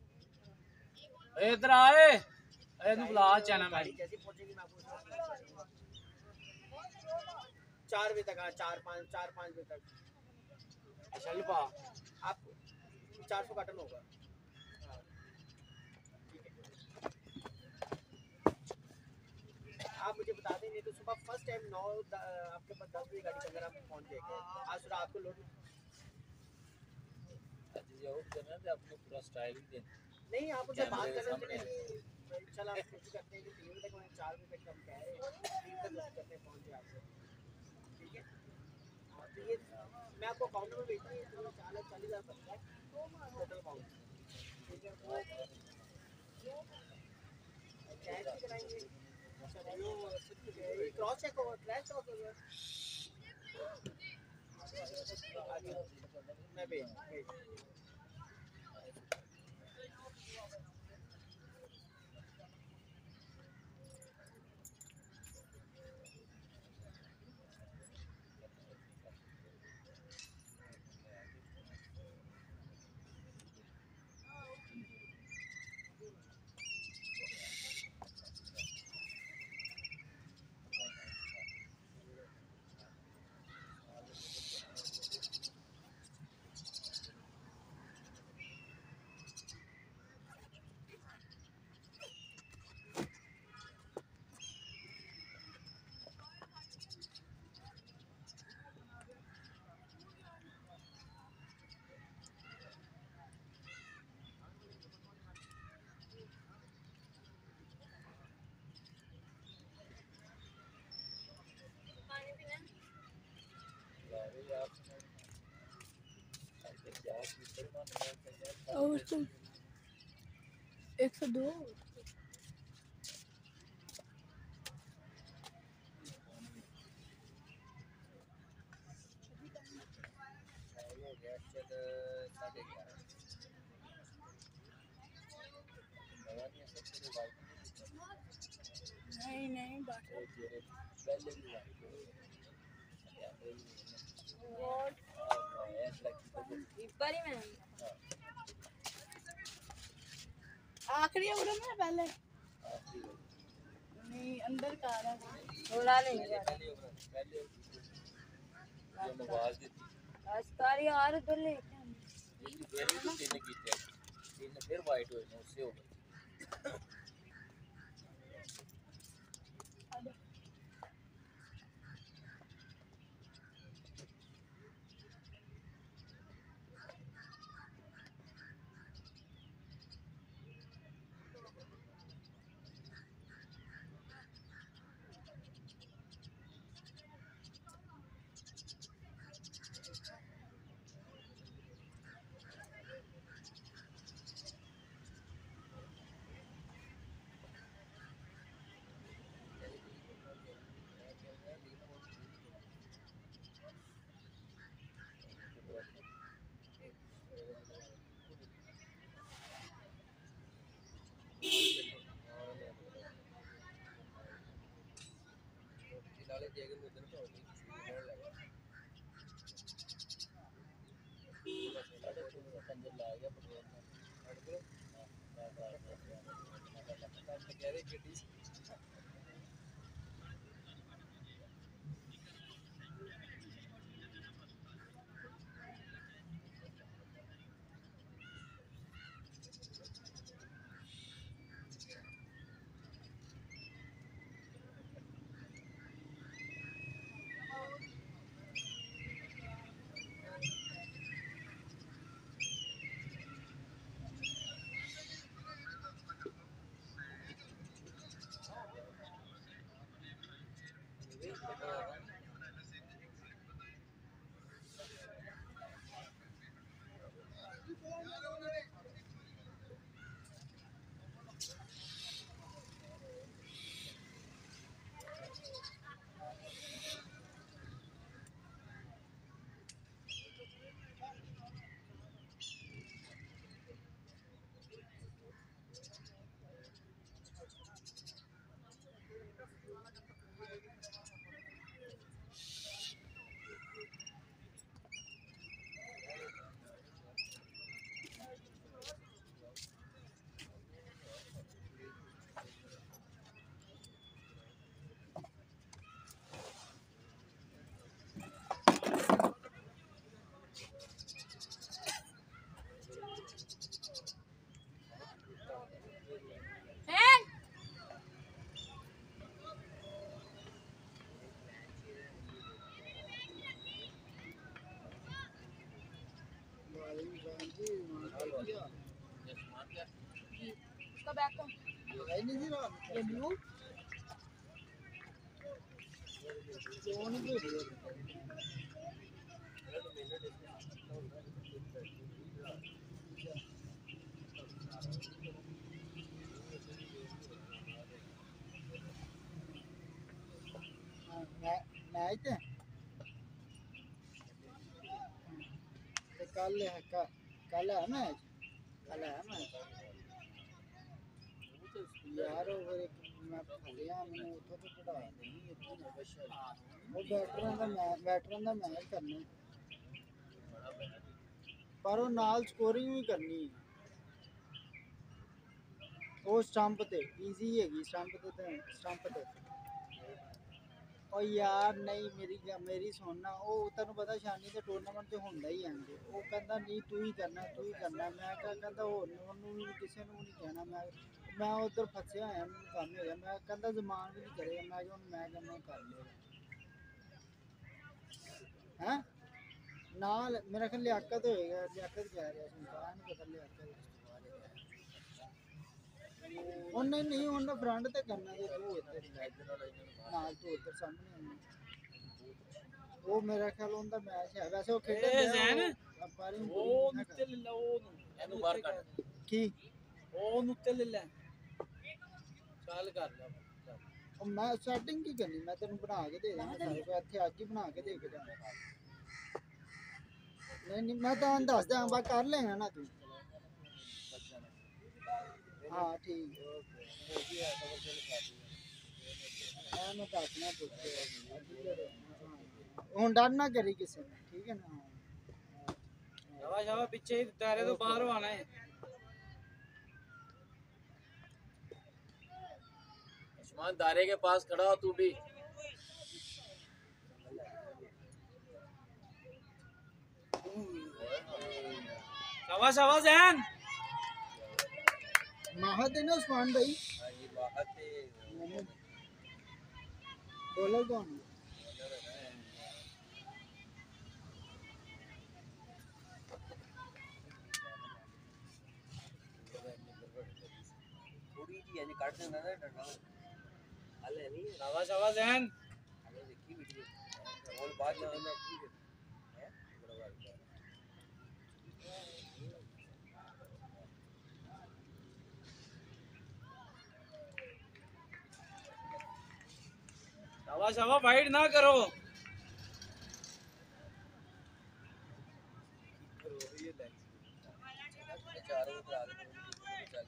इधर आए ए तू बुला चाना गाड़ी जैसे पहुंचेगी मैं आपको 4 बजे तक 4-5 बजे तक चल पा आप 400 कटन होगा आप मुझे बता दें नहीं तो सुबह फर्स्ट टाइम 9 आपके पास 10 बजे गाड़ी अगर आप पहुंच जाएंगे आज सुबह आपको लोड आज ये और करना है अपने पूरा स्टाइलिंग दे नहीं आप मुझे बात कैमरे कर रहे सामने थे इंशाल्लाह आप कोशिश करते हैं कि 3 बजे तक 4 बजे तक हम कह रहे हैं 3 तक कोशिश करते हैं पहुंच जाए आपसे ठीक है तो ये मैं आपको अकाउंट में भेज दूँ 40,000 बनता है टोटल अमाउंट ठीक है कैश भी कराएंगे क्रॉस चेक होगा क्रैश क्रॉस होगा मैं भेज और तुम 102 हो गया चल 11:30 नहीं बात पहले भी बड़ी में आखिरी ओवर में पहले नहीं अंदर का आ रहा थोड़ा नहीं पहले ओवर पहले जो नवाज दी थी अस्कारी यार तो ले ये फिर भी तो तीन की थी तीन फिर वाइट हुए ना उससे हो गई नाले देगे मुद्दे तो होती साढ़े 3 कंजर ला गया पेट्रोल में कह रहे गड्डी उसका बैग कौन ये ब्लू मैच है कल है कल है मैच यार फिर मैं फड़िया मैंने उतो तो पढ़ा नहीं वो बैटरन का मैच करना पर वो नाल स्कोरिंग भी करनी वो स्टंप ते इजी हैगी स्टंप ते ओ यार नहीं मेरी सुनना वो तेन पता शानी के टूरनामेंट से होंदा ही आंगे वो कहता नहीं तू ही करना मैं कहता होर किसी ने नहीं कहना मैं उधर फसे होया मैंने काम हो गया मैं कहता जमान भी नहीं करेगा मैं कहना कर लेगा हैं नाल मेरा ख्याल लियाकत होएगा लियाकत कह रहा सुनता नहीं पता लियाकत उन्हें नहीं उन्हें फ्रंट ते करना जे तू इधर नाल तू उधर सामने वो मेरा ख्याल उनका मैच है वैसे वो खेल जैन वो नुत्ते ले ला वो एनु बाहर काट की वो नुत्ते ले ले चाल कर ले मैं सेटिंग की करनी मैं तेन बना के दे देना सारे को इत्थे अज ही बना के दे के जाना नहीं मैं तो दस दिया बा कर लेगा ना तू हाँ ठीक मैं दसना हूँ डर ना करी किसी ने ठीक है ना शाबाश पीछे दायरे तो बाहर आना है आसमान दायरे के पास खड़ा हो तू भी शाबाश जैन माहत है ना उस्मान भाई बॉलर कौन थोड़ी जी यानी काट देना ना डरना हले नहीं शाबाश जैन हले देखी वीडियो और बाद में मैं है शाबाश फाइट ना करो चारों पे आगे चल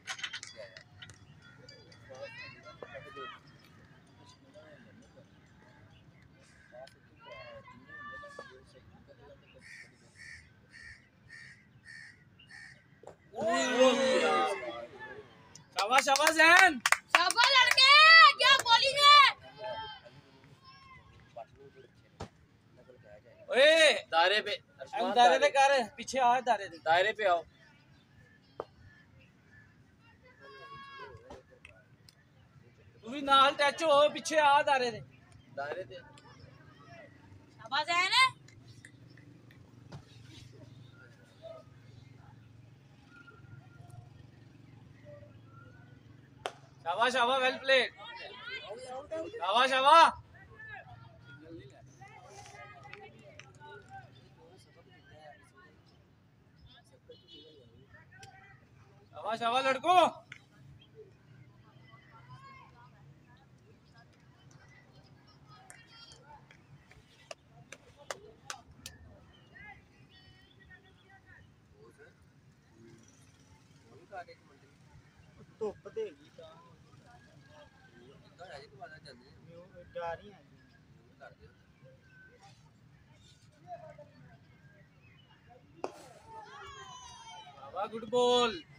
शाबाश जैन शाबाश लड़के क्या बॉलिंग है ओए दायरे पे कर पीछे आ दायरे पे आओ तू भी नाल टच हो पीछे आ दायरे पे शाबाश है ना शाबाश वेल प्लेड शाबाश लड़को धुप देगी जा रही है गुड बॉल